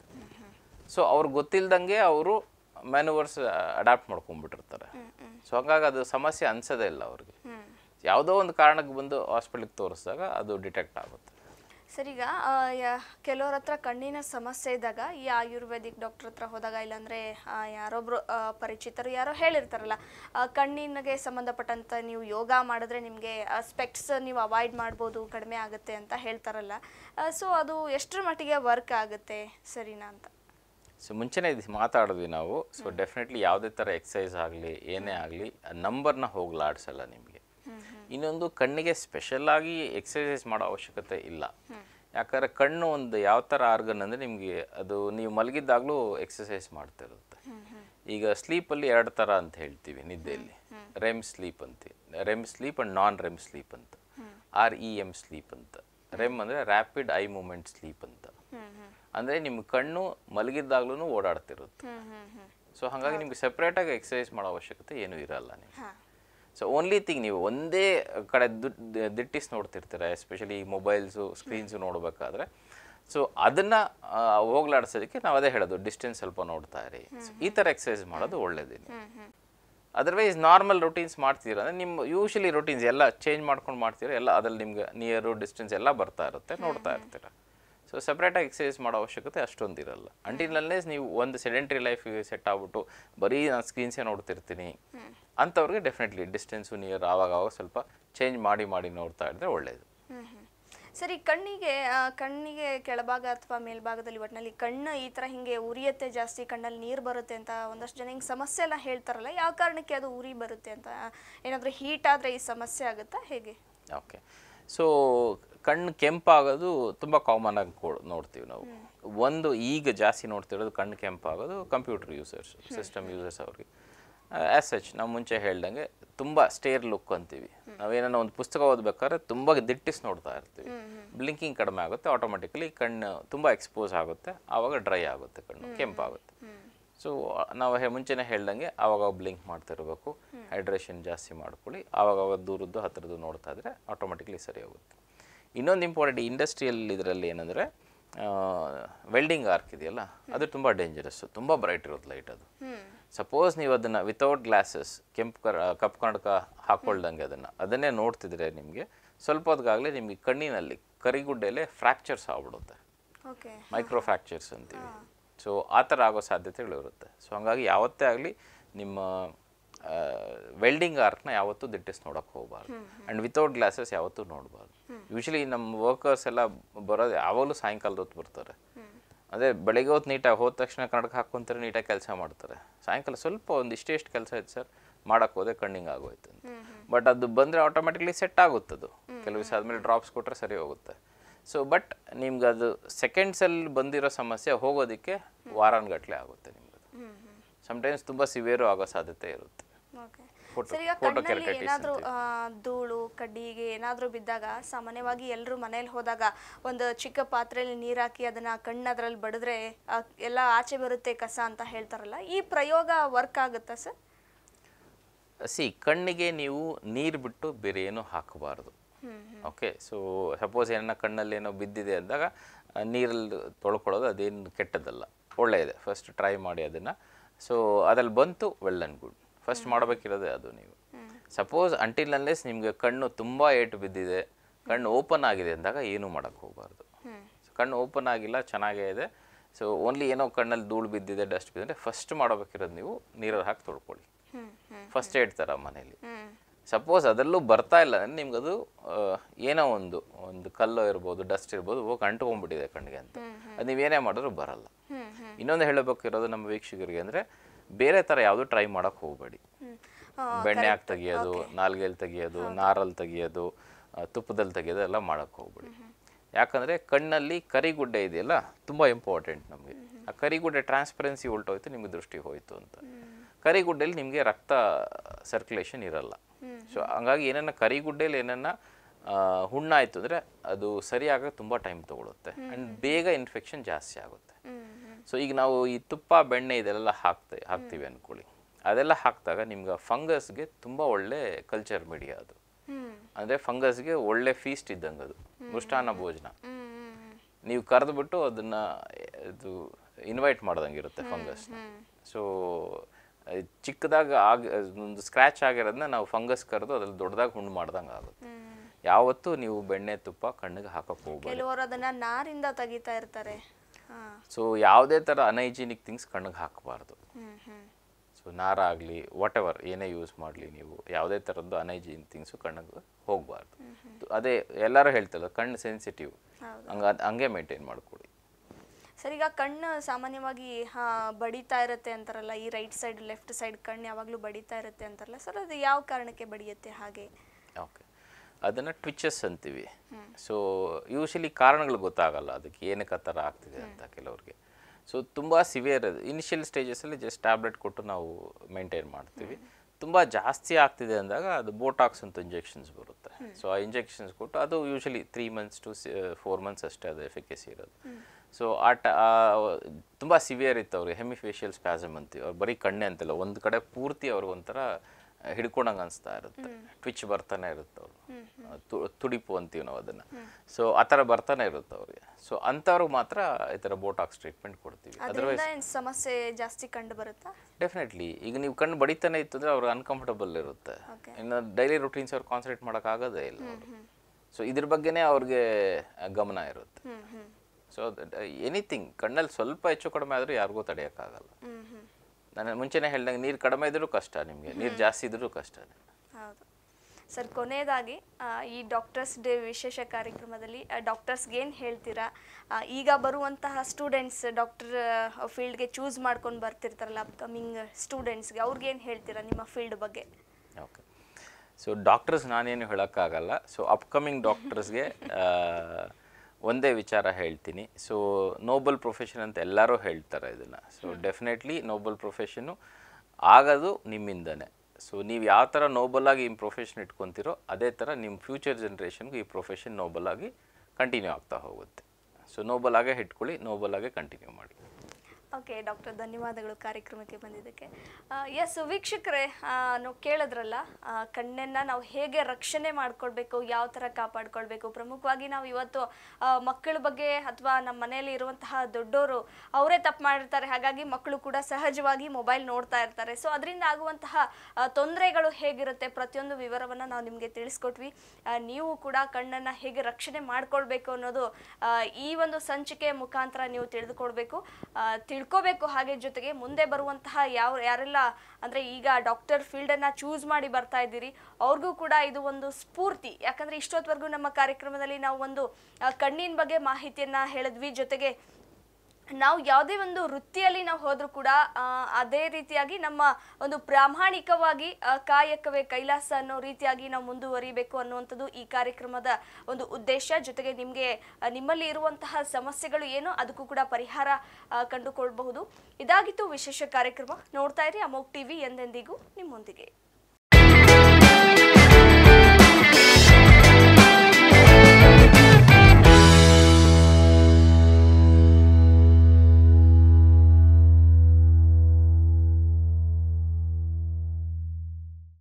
ಸೊ ಅವ್ರಿಗೆ ಗೊತ್ತಿಲ್ದಂಗೆ ಅವರು ಮ್ಯಾನುವರ್ಸ್ ಅಡಾಪ್ಟ್ ಮಾಡ್ಕೊಂಡ್ಬಿಟ್ಟಿರ್ತಾರೆ. ಸೊ ಹಾಗಾಗಿ ಅದು ಸಮಸ್ಯೆ ಅನ್ಸೋದೇ ಇಲ್ಲ ಅವ್ರಿಗೆ. ಯಾವುದೋ ಒಂದು ಕಾರಣಕ್ಕೆ ಬಂದು ಹಾಸ್ಪಿಟ್ಲಿಗೆ ತೋರಿಸಿದಾಗ ಅದು ಡಿಟೆಕ್ಟ್ ಆಗುತ್ತೆ. ಸರ್, ಈಗ ಕೆಲವ್ರ ಹತ್ರ ಕಣ್ಣಿನ ಸಮಸ್ಯೆ ಇದ್ದಾಗ ಈ ಆಯುರ್ವೇದಿಕ್ ಡಾಕ್ಟರ್ ಹತ್ರ ಹೋದಾಗ, ಇಲ್ಲಾಂದರೆ ಯಾರೊಬ್ಬರು ಪರಿಚಿತರು ಯಾರೋ ಹೇಳಿರ್ತಾರಲ್ಲ, ಕಣ್ಣಿನಿಗೆ ಸಂಬಂಧಪಟ್ಟಂಥ ನೀವು ಯೋಗ ಮಾಡಿದ್ರೆ ನಿಮಗೆ ಸ್ಪೆಕ್ಟ್ಸ್ ನೀವು ಅವಾಯ್ಡ್ ಮಾಡ್ಬೋದು, ಕಡಿಮೆ ಆಗುತ್ತೆ ಅಂತ ಹೇಳ್ತಾರಲ್ಲ. ಸೊ ಅದು ಎಷ್ಟರ ಮಟ್ಟಿಗೆ ವರ್ಕ್ ಆಗುತ್ತೆ, ಸರಿನಾ ಅಂತ? ಸೊ ಮುಂಚೆನೇ ಇದು ಮಾತಾಡಿದ್ವಿ ನಾವು. ಸೊ ಡೆಫಿನೆಟ್ಲಿ ಯಾವುದೇ ಥರ ಎಕ್ಸಸೈಸ್ ಆಗಲಿ ಏನೇ ಆಗಲಿ ನಂಬರ್ನ ಹೋಗ್ಲಾಡ್ಸಲ್ಲ ನಿಮಗೆ. ಇನ್ನೊಂದು, ಕಣ್ಣಿಗೆ ಸ್ಪೆಷಲಾಗಿ ಎಕ್ಸಸೈಸ್ ಮಾಡೋ ಅವಶ್ಯಕತೆ ಇಲ್ಲ. ಯಾಕಂದರೆ ಕಣ್ಣು ಒಂದು ಯಾವ ಥರ ಆರ್ಗನ್ ಅಂದರೆ ನಿಮಗೆ ಅದು ನೀವು ಮಲಗಿದ್ದಾಗಲೂ ಎಕ್ಸಸೈಸ್ ಮಾಡ್ತಿರುತ್ತೆ. ಈಗ ಸ್ಲೀಪಲ್ಲಿ 2 ಥರ ಅಂತ ಹೇಳ್ತೀವಿ ನಿದ್ದೆಯಲ್ಲಿ. ರೆಮ್ ಸ್ಲೀಪ್ ಅಂತೀವಿ, REM sleep and non REM sleep ಅಂತ. REM ಸ್ಲೀಪ್ ಅಂತ. ರೆಮ್ ಅಂದರೆ ರ್ಯಾಪಿಡ್ ಐ ಮೂಮೆಂಟ್ ಸ್ಲೀಪ್ ಅಂತ. ಅಂದರೆ ನಿಮ್ಮ ಕಣ್ಣು ಮಲಗಿದ್ದಾಗ್ಲೂ ಓಡಾಡ್ತಿರುತ್ತೆ. ಸೊ ಹಾಗಾಗಿ ನಿಮಗೆ ಸಪ್ರೇಟಾಗಿ ಎಕ್ಸಸೈಸ್ ಮಾಡೋ ಅವಶ್ಯಕತೆ ಏನೂ ಇರಲ್ಲ ನಿಮಗೆ. ಸೊ ಓನ್ಲಿ ಥಿಂಗ್, ನೀವು ಒಂದೇ ಕಡೆ ದಿಟ್ಟಿಸ್ ನೋಡ್ತಿರ್ತೀರ, ಎಸ್ಪೆಷಲಿ ಮೊಬೈಲ್ಸು ಸ್ಕ್ರೀನ್ಸು ನೋಡಬೇಕಾದ್ರೆ. ಸೊ ಅದನ್ನು ಹೋಗ್ಲಾಡ್ಸೋದಕ್ಕೆ ನಾವು ಅದೇ ಹೇಳೋದು, ಡಿಸ್ಟೆನ್ಸ್ ಸ್ವಲ್ಪ ನೋಡ್ತಾ ಇರಿ. ಈ ಥರ ಎಕ್ಸಸೈಸ್ ಮಾಡೋದು ಒಳ್ಳೇದೇನು. ಅದರ್ವೈಸ್ ನಾರ್ಮಲ್ ರೊಟೀನ್ಸ್ ಮಾಡ್ತೀರ ಅಂದರೆ ನಿಮ್ಮ ಯೂಶಲಿ ರೊಟೀನ್ಸ್ ಎಲ್ಲ ಚೇಂಜ್ ಮಾಡ್ಕೊಂಡು ಮಾಡ್ತೀರ, ಎಲ್ಲ ಅದ್ರಲ್ಲಿ ನಿಮ್ಗೆ ನಿಯರು ಡಿಸ್ಟೆನ್ಸ್ ಎಲ್ಲ ಬರ್ತಾ ಇರುತ್ತೆ, ನೋಡ್ತಾ ಇರ್ತೀರ. ಸೊ ಸಪ್ರೇಟಾಗಿ ಎಕ್ಸಸೈಸ್ ಮಾಡೋ ಅವಶ್ಯಕತೆ ಅಷ್ಟೊಂದು ಇರಲ್ಲ. ಅಂಟಿಲಲ್ಲೇ ನೀವು ಒಂದು ಸೆಡೆಂಟ್ರಿ ಲೈಫಿಗೆ ಸೆಟ್ ಆಗ್ಬಿಟ್ಟು ಬರೀ ನಾನು ಸ್ಕ್ರೀನ್ಸೇ ನೋಡ್ತಿರ್ತೀನಿ ಅಂಥವ್ರಿಗೆ ಡೆಫಿನೆಟ್ಲಿ ಡಿಸ್ಟೆನ್ಸು ನಿಯರ್ ಆವಾಗ ಸ್ವಲ್ಪ ಚೇಂಜ್ ಮಾಡಿ ನೋಡ್ತಾ ಇದ್ದರೆ ಒಳ್ಳೆಯದು. ಸರಿ, ಕಣ್ಣಿಗೆ ಕೆಳಭಾಗ ಅಥವಾ ಮೇಲ್ಭಾಗದಲ್ಲಿ ಒಟ್ಟಿನಲ್ಲಿ ಕಣ್ಣು ಈ ಥರ ಹಿಂಗೆ ಉರಿಯತ್ತೆ, ಜಾಸ್ತಿ ಕಣ್ಣಲ್ಲಿ ನೀರು ಬರುತ್ತೆ ಅಂತ ಒಂದಷ್ಟು ಜನ ಹಿಂಗೆ ಸಮಸ್ಯೆ ಎಲ್ಲ ಹೇಳ್ತಾರಲ್ಲ, ಯಾವ ಕಾರಣಕ್ಕೆ ಅದು ಉರಿ ಬರುತ್ತೆ ಅಂತ? ಏನಾದರೂ ಹೀಟ್ ಆದರೆ ಈ ಸಮಸ್ಯೆ ಆಗುತ್ತಾ, ಹೇಗೆ? ಓಕೆ. ಸೊ ಕಣ್ಣು ಕೆಂಪಾಗೋದು ತುಂಬ ಕಾಮನ್ ಆಗಿ ನೋಡ್ತೀವಿ ನಾವು. ಒಂದು ಈಗ ಜಾಸ್ತಿ ನೋಡ್ತಿರೋದು ಕಣ್ಣು ಕೆಂಪಾಗೋದು ಕಂಪ್ಯೂಟರ್ ಯೂಸರ್ಸ್, ಸಿಸ್ಟಮ್ ಯೂಸರ್ಸ್ ಅವ್ರಿಗೆ. ಆ್ಯಸ್ ಸಚ್ ನಾವು ಮುಂಚೆ ಹೇಳ್ದಂಗೆ ತುಂಬ ಸ್ಟೇರ್ ಲುಕ್ ಅಂತೀವಿ. ನಾವೇನೋ ಒಂದು ಪುಸ್ತಕ ಓದಬೇಕಾದ್ರೆ ತುಂಬ ದಿಟ್ಟಿಸ್ ನೋಡ್ತಾ ಇರ್ತೀವಿ, ಬ್ಲಿಂಕಿಂಗ್ ಕಡಿಮೆ ಆಗುತ್ತೆ, ಆಟೋಮೆಟಿಕಲಿ ಕಣ್ಣು ತುಂಬ ಎಕ್ಸ್ಪೋಸ್ ಆಗುತ್ತೆ, ಆವಾಗ ಡ್ರೈ ಆಗುತ್ತೆ, ಕಣ್ಣು ಕೆಂಪಾಗುತ್ತೆ. ಸೊ ನಾವು ಮುಂಚೆನೇ ಹೇಳ್ದಂಗೆ ಆವಾಗ ಬ್ಲಿಂಕ್ ಮಾಡ್ತಿರ್ಬೇಕು, ಹೈಡ್ರೇಷನ್ ಜಾಸ್ತಿ ಮಾಡ್ಕೊಳ್ಳಿ, ಆವಾಗ ದೂರದ್ದು ಹತ್ತಿರದ್ದು ನೋಡ್ತಾ ಇದ್ರೆ ಆಟೋಮೆಟಿಕ್ಲಿ ಸರಿ ಹೋಗುತ್ತೆ. ಇನ್ನೊಂದು ಇಂಪಾರ್ಟೆಂಟ್ ಇಂಡಸ್ಟ್ರಿಯಲ್ ಇದರಲ್ಲಿ ಏನಂದರೆ ವೆಲ್ಡಿಂಗ್ ಆರ್ಕ್ ಇದೆಯಲ್ಲ, ಅದು ತುಂಬ ಡೇಂಜರಸ್ಸು, ತುಂಬ ಬ್ರೈಟ್ ಇರೋದು ಲೈಟ್ ಅದು. ಸಪೋಸ್ ನೀವು ಅದನ್ನು ವಿತೌಟ್ ಗ್ಲಾಸಸ್ ಕಪ್ಪು ಕನ್ನಡಕ ಹಾಕ್ಕೊಳ್ದಂಗೆ ಅದನ್ನೇ ನೋಡ್ತಿದ್ರೆ ನಿಮಗೆ ಸ್ವಲ್ಪ ಹೊತ್ತಿಗಾಗಲೇ ನಿಮಗೆ ಕಣ್ಣಿನಲ್ಲಿ ಕರಿಗುಡ್ಡೆಯಲ್ಲೇ ಫ್ರ್ಯಾಕ್ಚರ್ಸ್ ಆಗ್ಬಿಡುತ್ತೆ, ಮೈಕ್ರೋ ಫ್ರ್ಯಾಕ್ಚರ್ಸ್ ಅಂತೀವಿ. ಸೊ ಆ ಥರ ಆಗೋ ಸಾಧ್ಯತೆಗಳು ಇರುತ್ತೆ. ಸೊ ಹಾಗಾಗಿ ಯಾವತ್ತೇ ಆಗಲಿ ನಿಮ್ಮ ವೆಲ್ಡಿಂಗ್ ಆರ್ಕ್ನ ಯಾವತ್ತೂ ದಿಟ್ಟಿಸ್ ನೋಡೋಕ್ಕೆ ಹೋಗಬಾರ್ದು. ಆ್ಯಂಡ್ ವಿತೌಟ್ ಗ್ಲಾಸಸ್ ಯಾವತ್ತೂ ನೋಡಬಾರ್ದು. ಯೂಶ್ವಲಿ ನಮ್ಮ ವರ್ಕರ್ಸ್ ಎಲ್ಲ ಬರೋದು ಯಾವಾಗಲೂ ಸಾಯಂಕಾಲದ ಹೊತ್ತು ಬರ್ತಾರೆ. ಅದೇ ಬೆಳಗ್ಗೆ ಹೊತ್ತು ನೀಟಾಗಿ ಹೋದ ತಕ್ಷಣ ಕನ್ನಡಕ ಹಾಕ್ಕೊಂತಾರೆ, ನೀಟಾಗಿ ಕೆಲಸ ಮಾಡ್ತಾರೆ. ಸಾಯಂಕಾಲ ಸ್ವಲ್ಪ ಒಂದು ಇಷ್ಟೆಷ್ಟು ಕೆಲಸ ಆಯ್ತು ಸರ್, ಮಾಡೋಕ್ಕೆ ಹೋದೆ ಕಣ್ಣಿಂಗ್ ಆಗೋಯ್ತು ಅಂತ. ಬಟ್ ಅದು ಬಂದರೆ ಆಟೋಮೆಟಿಕ್ಲಿ ಸೆಟ್ ಆಗುತ್ತದು, ಕೆಲವು ದಿವಸ ಆದಮೇಲೆ ಡ್ರಾಪ್ಸ್ ಕೊಟ್ಟರೆ ಸರಿ ಹೋಗುತ್ತೆ. ಸೊ ಬಟ್ ನಿಮ್ಗೆ ಅದು ಸೆಕೆಂಡ್ಸಲ್ಲಿ ಬಂದಿರೋ ಸಮಸ್ಯೆ ಹೋಗೋದಕ್ಕೆ ವಾರಾನ್ಗಟ್ಟಲೆ ಆಗುತ್ತೆ ನಿಮ್ಗೆ. ಸಮ್ಟೈಮ್ಸ್ ತುಂಬ ಸಿವಿಯರು ಆಗೋ ಸಾಧ್ಯತೆ ಇರುತ್ತೆ. ಕಣ್ಣಲ್ಲಿ ಏನಾದರೂ ಧೂಳು ಕಡ್ಡಿಗೆ ಏನಾದರೂ ಬಿದ್ದಾಗ ಸಾಮಾನ್ಯವಾಗಿ ಎಲ್ಲರೂ ಮನೇಲಿ ಹೋದಾಗ ಒಂದು ಚಿಕ್ಕ ಪಾತ್ರೆಯಲ್ಲಿ ನೀರು ಹಾಕಿ ಅದನ್ನು ಕಣ್ಣದ್ರಲ್ಲಿ ಬಡಿದ್ರೆ ಎಲ್ಲ ಆಚೆ ಬರುತ್ತೆ ಕಸ ಅಂತ ಹೇಳ್ತಾರಲ್ಲ, ಈ ಪ್ರಯೋಗ ವರ್ಕ್ ಆಗುತ್ತಾ ಸರ್? ಕಣ್ಣಿಗೆ ನೀವು ನೀರು ಬಿಟ್ಟು ಬೇರೆ ಏನೂ ಹಾಕಬಾರ್ದು. ಓಕೆ. ಸೊ ಸಪೋಸ್ ಏನನ್ನ ಕಣ್ಣಲ್ಲಿ ಏನೋ ಬಿದ್ದಿದೆ ಅಂದಾಗ ನೀರಲ್ಲಿ ತೊಳ್ಕೊಳ್ಳೋದು ಅದೇನು ಕೆಟ್ಟದ್ದಲ್ಲ, ಒಳ್ಳೆಯದೆ. ಫಸ್ಟ್ ಟ್ರೈ ಮಾಡಿ ಅದನ್ನು. ಸೊ ಅದ್ರಲ್ಲಿ ಬಂತು ವೆಲ್ ಆ್ಯಂಡ್ ಗುಡ್. ಫಸ್ಟ್ ಮಾಡಬೇಕಿರೋದೇ ಅದು ನೀವು. ಸಪೋಸ್ ಅಂಟಿಲ್ ಅನ್ಲೆಸ್ ನಿಮಗೆ ಕಣ್ಣು ತುಂಬ ಏಟು ಬಿದ್ದಿದೆ, ಕಣ್ಣು ಓಪನ್ ಆಗಿದೆ ಅಂದಾಗ ಏನೂ ಮಾಡೋಕ್ಕೆ ಹೋಗಬಾರ್ದು. ಕಣ್ಣು ಓಪನ್ ಆಗಿಲ್ಲ, ಚೆನ್ನಾಗೇ ಇದೆ, ಸೊ ಓನ್ಲಿ ಏನೋ ಕಣ್ಣಲ್ಲಿ ಧೂಳು ಬಿದ್ದಿದೆ, ಡಸ್ಟ್ ಬಿದ್ದಿದೆ, ಫಸ್ಟ್ ಮಾಡಬೇಕಿರೋದು ನೀವು ನೀರಲ್ಲಿ ಹಾಕಿ ತೊಳ್ಕೊಳ್ಳಿ, ಫಸ್ಟ್ ಏಡ್ ಥರ ಮನೇಲಿ. ಸಪೋಸ್ ಅದರಲ್ಲೂ ಬರ್ತಾ ಇಲ್ಲ ಅಂದರೆ ನಿಮ್ಗೆ ಅದು ಏನೋ ಒಂದು ಕಲ್ಲೋ ಇರ್ಬೋದು, ಡಸ್ಟ್ ಇರ್ಬೋದು, ಹೋಗಿ ಅಂಟ್ಕೊಂಡ್ಬಿಟ್ಟಿದೆ ಕಣ್ಣಿಗೆ ಅಂತ, ಅದು ನೀವೇನೇ ಮಾಡಿದ್ರು ಬರಲ್ಲ. ಇನ್ನೊಂದು ಹೇಳಬೇಕಿರೋದು ನಮ್ಮ ವೀಕ್ಷಕರಿಗೆ ಅಂದರೆ ಬೇರೆ ಥರ ಯಾವುದು ಟ್ರೈ ಮಾಡೋಕ್ಕೆ ಹೋಗಬೇಡಿ. ಬೆಣ್ಣೆ ಹಾಕಿ ತೆಗಿಯೋದು, ನಾಲ್ಗೆಯಲ್ಲಿ ತೆಗಿಯೋದು, ನಾರಲ್ಲಿ ತೆಗಿಯೋದು, ತುಪ್ಪದಲ್ಲಿ ತೆಗಿಯೋದು ಎಲ್ಲ ಮಾಡೋಕ್ಕೆ ಹೋಗ್ಬೇಡಿ. ಯಾಕಂದರೆ ಕಣ್ಣಲ್ಲಿ ಕರಿಗುಡ್ಡೆ ಇದೆಯಲ್ಲ ತುಂಬ ಇಂಪಾರ್ಟೆಂಟ್ ನಮಗೆ. ಆ ಕರಿಗುಡ್ಡೆ ಟ್ರಾನ್ಸ್ಪರೆನ್ಸಿ ಹೊಲ್ಟೋಯ್ತು, ನಿಮಗೆ ದೃಷ್ಟಿ ಹೋಯಿತು ಅಂತ. ಕರಿಗುಡ್ಡೆಯಲ್ಲಿ ನಿಮಗೆ ರಕ್ತ ಸರ್ಕ್ಯುಲೇಷನ್ ಇರಲ್ಲ. ಸೊ ಹಂಗಾಗಿ ಏನನ್ನ ಕರಿಗುಡ್ಡೆಯಲ್ಲಿ ಏನನ್ನ ಹುಣ್ಣಾಯಿತು ಅಂದರೆ ಅದು ಸರಿಯಾಗಿ ತುಂಬ ಟೈಮ್ ತೊಗೊಳುತ್ತೆ ಆ್ಯಂಡ್ ಬೇಗ ಇನ್ಫೆಕ್ಷನ್ ಜಾಸ್ತಿ ಆಗುತ್ತೆ. ಸೊ ಈಗ ನಾವು ಈ ತುಪ್ಪ ಬೆಣ್ಣೆ ಇದೆಲ್ಲ ಹಾಕ್ತೀವಿ ಅಂದ್ಕೊಳ್ಳಿ, ಅದೆಲ್ಲ ಹಾಕಿದಾಗ ನಿಮ್ಗೆ ಫಂಗಸ್ಗೆ ತುಂಬ ಒಳ್ಳೆ ಕಲ್ಚರ್ ಮೀಡಿಯಾ ಅದು. ಅಂದರೆ ಫಂಗಸ್ಗೆ ಒಳ್ಳೆ ಫೀಸ್ಟ್ ಇದ್ದಂಗೆ ಅದು, ಮೃಷ್ಟಾನ್ನ ಭೋಜನ. ನೀವು ಕರೆದ್ಬಿಟ್ಟು ಅದನ್ನು ಇದು ಇನ್ವೈಟ್ ಮಾಡ್ದಂಗೆ ಇರುತ್ತೆ ಫಂಗಸ್ನ. ಸೊ ಚಿಕ್ಕದಾಗ ಒಂದು ಸ್ಕ್ರ್ಯಾಚ್ ಆಗಿರೋದನ್ನ ನಾವು ಫಂಗಸ್ ಕರೆದು ಅದ್ರಲ್ಲಿ ದೊಡ್ಡದಾಗಿ ಹುಣ್ಣು ಮಾಡ್ದಂಗೆ ಆಗುತ್ತೆ. ಯಾವತ್ತೂ ನೀವು ಬೆಣ್ಣೆ ತುಪ್ಪ ಕಣ್ಣಿಗೆ ಹಾಕಕ್ಕೆ ಹೋಗ್ಬೋದು. ಕೆಲವರು ಅದನ್ನ ನಾರಿಂದ ತೆಗಿತಾ ಇರ್ತಾರೆ. ಸೊ ಯಾವುದೇ ಥರ ಅನ್ಹೈಜಿನಿಕ್ ಥಿಂಗ್ಸ್ ಕಣ್ಣಿಗೆ ಹಾಕಬಾರ್ದು. ಸೊ ನಾರ ಆಗಲಿ ವಾಟ್ ಎವರ್ ಏನೇ ಯೂಸ್ ಮಾಡಲಿ, ನೀವು ಯಾವುದೇ ಥರದ್ದು ಅನ್ಹೈಜಿನಿಕ್ ಥಿಂಗ್ಸು ಕಣ್ಣಿಗೆ ಹೋಗಬಾರ್ದು. ಅದೇ ಎಲ್ಲರೂ ಹೇಳ್ತಲ್ಲ, ಕಣ್ಣು ಸೆನ್ಸಿಟಿವ್, ಹಂಗೆ ಮೇಂಟೈನ್ ಮಾಡಿಕೊಡಿ. ಸರ್, ಈಗ ಕಣ್ಣು ಸಾಮಾನ್ಯವಾಗಿ ಬಡಿತಾ ಇರುತ್ತೆ ಅಂತಾರಲ್ಲ, ಈ ರೈಟ್ ಸೈಡ್ ಲೆಫ್ಟ್ ಸೈಡ್ ಕಣ್ಣು ಯಾವಾಗಲೂ ಬಡಿತಾ ಇರುತ್ತೆ ಅಂತಾರಲ್ಲ ಸರ್, ಅದು ಯಾವ ಕಾರಣಕ್ಕೆ ಬಡಿಯುತ್ತೆ ಹಾಗೆ? ಓಕೆ, ಅದನ್ನು ಟ್ವಿಚಸ್ ಅಂತೀವಿ. ಸೊ ಯೂಶಲಿ ಕಾರಣಗಳು ಗೊತ್ತಾಗಲ್ಲ ಅದಕ್ಕೆ ಏನಕ್ಕೆ ಆ ಥರ ಆಗ್ತಿದೆ ಅಂತ ಕೆಲವ್ರಿಗೆ. ಸೊ ತುಂಬ ಸಿವಿಯರ್ ಇನಿಷಿಯಲ್ ಸ್ಟೇಜಸಲ್ಲಿ ಜಸ್ಟ್ ಟ್ಯಾಬ್ಲೆಟ್ ಕೊಟ್ಟು ನಾವು ಮೇಂಟೈನ್ ಮಾಡ್ತೀವಿ. ತುಂಬ ಜಾಸ್ತಿ ಆಗ್ತಿದೆ ಅಂದಾಗ ಅದು ಬೋಟಾಕ್ಸ್ ಅಂತ ಇಂಜೆಕ್ಷನ್ಸ್ ಬರುತ್ತೆ. ಸೊ ಆ ಇಂಜೆಕ್ಷನ್ಸ್ ಕೊಟ್ಟು ಅದು ಯೂಶಲಿ 3 months to 4 months ಅಷ್ಟೇ ಅದು ಎಫಿಕಸಿ ಇರೋದು. ಸೊ ತುಂಬ ಸಿವಿಯರ್ ಇತ್ತು ಅವ್ರಿಗೆ, ಹೆಮಿಫೇಶಿಯಲ್ ಸ್ಪ್ಯಾಸಮ್ ಅಂತೀವಿ. ಅವ್ರು ಬರೀ ಕಣ್ಣೆ ಅಂತಲ್ಲ, ಒಂದು ಕಡೆ ಪೂರ್ತಿ ಅವ್ರಿಗೊಂಥರ ಹಿಡ್ಕೊಂಡಂಗೆ ಅನಿಸ್ತಾ ಇರುತ್ತೆ, ಟ್ವಿಚ್ ಬರ್ತಾನೆ ಇರುತ್ತೆ ಅವ್ರು, ತುಡಿಪು ಅಂತೀವಿ ನಾವು ಅದನ್ನು. ಸೊ ಆ ಥರ ಬರ್ತಾನೆ ಇರುತ್ತೆ ಅವ್ರಿಗೆ. ಸೊ ಅಂಥವ್ರಿಗೆ ಮಾತ್ರ ಈ ಥರ ಬೋಟಾಕ್ಸ್ ಟ್ರೀಟ್ಮೆಂಟ್ ಕೊಡ್ತೀವಿ. ಅದರ್ವೈಸ್ ಸಮಸ್ಯೆ ಜಾಸ್ತಿ ಕಂಡು ಬರುತ್ತಾ? ಡೆಫಿನೆಟ್ಲಿ. ಈಗ ನೀವು ಕಣ್ಣು ಬಡಿತಾನೆ ಇತ್ತು ಅಂದರೆ ಅವ್ರಿಗೆ ಅನ್ಕಂಫರ್ಟಬಲ್ ಇರುತ್ತೆ, ಇನ್ನು ಡೈಲಿ ರುಟೀನ್ಸ್ ಅವ್ರು ಕಾನ್ಸಂಟ್ರೇಟ್ ಮಾಡೋಕ್ಕಾಗೋದೇ ಇಲ್ಲ ಅವರು. ಸೊ ಇದ್ರ ಬಗ್ಗೆನೇ ಅವ್ರಿಗೆ ಗಮನ ಇರುತ್ತೆ. ಸೊ ಎನಿಥಿಂಗ್ ಕಣ್ಣಲ್ಲಿ ಸ್ವಲ್ಪ ಹೆಚ್ಚು ಕಡಿಮೆ ಆದರೂ ಯಾರಿಗೂ ತಡೆಯೋಕ್ಕಾಗಲ್ಲ. ನಾನು ಮುಂಚೆನೇ ಹೇಳ್ದಂಗೆ ನೀರು ಕಡಿಮೆ ಇದ್ರೂ ಕಷ್ಟ, ನಿಮಗೆ ನೀರು ಜಾಸ್ತಿ ಇದ್ರೂ ಕಷ್ಟನೇ. ಹೌದು ಸರ್. ಕೊನೆಯದಾಗಿ ಈ ಡಾಕ್ಟರ್ಸ್ ಡೇ ವಿಶೇಷ ಕಾರ್ಯಕ್ರಮದಲ್ಲಿ ಡಾಕ್ಟರ್ಸ್ಗೆ ಏನು ಹೇಳ್ತೀರಾ? ಈಗ ಬರುವಂತಹ ಸ್ಟೂಡೆಂಟ್ಸ್ ಡಾಕ್ಟರ್ ಫೀಲ್ಡ್ಗೆ ಚೂಸ್ ಮಾಡ್ಕೊಂಡು ಬರ್ತಿರ್ತಾರಲ್ಲ, ಅಪ್ಕಮಿಂಗ್ ಸ್ಟೂಡೆಂಟ್ಸ್ಗೆ, ಅವ್ರಿಗೆ ಏನು ಹೇಳ್ತೀರಾ ನಿಮ್ಮ ಫೀಲ್ಡ್ ಬಗ್ಗೆ? ಓಕೆ, ಸೊ ಡಾಕ್ಟರ್ಸ್ ನಾನೇನು ಹೇಳೋಕ್ಕಾಗಲ್ಲ. ಸೊ ಅಪ್ಕಮಿಂಗ್ ಡಾಕ್ಟರ್ಸ್ಗೆ ಒಂದೇ ವಿಚಾರ ಹೇಳ್ತೀನಿ. ಸೊ ನೋಬಲ್ ಪ್ರೊಫೆಷನ್ ಅಂತ ಎಲ್ಲರೂ ಹೇಳ್ತಾರೆ ಇದನ್ನು. ಸೊ ಡೆಫಿನೆಟ್ಲಿ ನೋಬಲ್ ಪ್ರೊಫೆಷನ್ನು ಆಗೋದು ನಿಮ್ಮಿಂದನೇ. ಸೊ ನೀವು ಯಾವ ಥರ ನೋಬಲಾಗಿ ಈ ಪ್ರೊಫೆಷನ್ ಇಟ್ಕೊತೀರೋ ಅದೇ ಥರ ನಿಮ್ಮ ಫ್ಯೂಚರ್ ಜನ್ರೇಷನ್ಗೂ ಈ ಪ್ರೊಫೆಷನ್ ನೋಬಲಾಗಿ ಕಂಟಿನ್ಯೂ ಆಗ್ತಾ ಹೋಗುತ್ತೆ. ಸೊ ನೋಬಲಾಗೇ ಇಟ್ಕೊಳ್ಳಿ, ನೋಬಲಾಗೇ ಕಂಟಿನ್ಯೂ ಮಾಡಿ. ಓಕೆ ಡಾಕ್ಟರ್, ಧನ್ಯವಾದಗಳು ಕಾರ್ಯಕ್ರಮಕ್ಕೆ ಬಂದಿದ್ದಕ್ಕೆ. ಎಸ್ ವೀಕ್ಷಕರೇ, ನಾವು ಕೇಳಿದ್ರಲ್ಲ, ಕಣ್ಣನ್ನು ನಾವು ಹೇಗೆ ರಕ್ಷಣೆ ಮಾಡ್ಕೊಳ್ಬೇಕು, ಯಾವ ಥರ ಕಾಪಾಡ್ಕೊಳ್ಬೇಕು. ಪ್ರಮುಖವಾಗಿ ನಾವು ಇವತ್ತು ಮಕ್ಕಳ ಬಗ್ಗೆ ಅಥವಾ ನಮ್ಮ ಮನೆಯಲ್ಲಿ ಇರುವಂತಹ ದೊಡ್ಡವರು ಅವರೇ ತಪ್ಪು ಮಾಡಿರ್ತಾರೆ, ಹಾಗಾಗಿ ಮಕ್ಕಳು ಕೂಡ ಸಹಜವಾಗಿ ಮೊಬೈಲ್ ನೋಡ್ತಾ ಇರ್ತಾರೆ. ಸೊ ಅದರಿಂದ ಆಗುವಂತಹ ತೊಂದರೆಗಳು ಹೇಗಿರುತ್ತೆ ಪ್ರತಿಯೊಂದು ವಿವರವನ್ನು ನಾವು ನಿಮಗೆ ತಿಳಿಸ್ಕೊಟ್ವಿ. ನೀವು ಕೂಡ ಕಣ್ಣನ್ನು ಹೇಗೆ ರಕ್ಷಣೆ ಮಾಡ್ಕೊಳ್ಬೇಕು ಅನ್ನೋದು ಈ ಒಂದು ಸಂಚಿಕೆಯ ಮುಖಾಂತರ ನೀವು ತಿಳ್ಕೋಬೇಕು. ಹಾಗೆ ಜೊತೆಗೆ ಮುಂದೆ ಬರುವಂತಹ ಯಾರೆಲ್ಲ ಅಂದರೆ ಈಗ ಡಾಕ್ಟರ್ ಫೀಲ್ಡನ್ನು ಚೂಸ್ ಮಾಡಿ ಬರ್ತಾ ಇದ್ದೀರಿ, ಅವ್ರಿಗೂ ಕೂಡ ಇದು ಒಂದು ಸ್ಫೂರ್ತಿ. ಯಾಕಂದರೆ ಇಷ್ಟೊತ್ತವರೆಗೂ ನಮ್ಮ ಕಾರ್ಯಕ್ರಮದಲ್ಲಿ ನಾವು ಒಂದು ಕಣ್ಣಿನ ಬಗ್ಗೆ ಮಾಹಿತಿಯನ್ನು ಹೇಳಿದ್ವಿ. ಜೊತೆಗೆ ನಾವು ಯಾವುದೇ ಒಂದು ವೃತ್ತಿಯಲ್ಲಿ ನಾವು ಹೋದರೂ ಕೂಡ ಅದೇ ರೀತಿಯಾಗಿ ನಮ್ಮ ಒಂದು ಪ್ರಾಮಾಣಿಕವಾಗಿ ಕಾಯಕವೇ ಕೈಲಾಸ ಅನ್ನೋ ರೀತಿಯಾಗಿ ನಾವು ಮುಂದುವರಿಬೇಕು ಅನ್ನುವಂಥದ್ದು ಈ ಕಾರ್ಯಕ್ರಮದ ಒಂದು ಉದ್ದೇಶ. ಜೊತೆಗೆ ನಿಮ್ಮಲ್ಲಿ ಇರುವಂತಹ ಸಮಸ್ಯೆಗಳು ಏನೋ ಅದಕ್ಕೂ ಕೂಡ ಪರಿಹಾರ ಕಂಡುಕೊಳ್ಬಹುದು. ಇದಾಗಿತ್ತು ವಿಶೇಷ ಕಾರ್ಯಕ್ರಮ. ನೋಡ್ತಾ ಇರಿ ಅಮೋಘ್ ಟಿವಿ, ಎಂದೆಂದಿಗೂ ನಿಮ್ಮೊಂದಿಗೆ.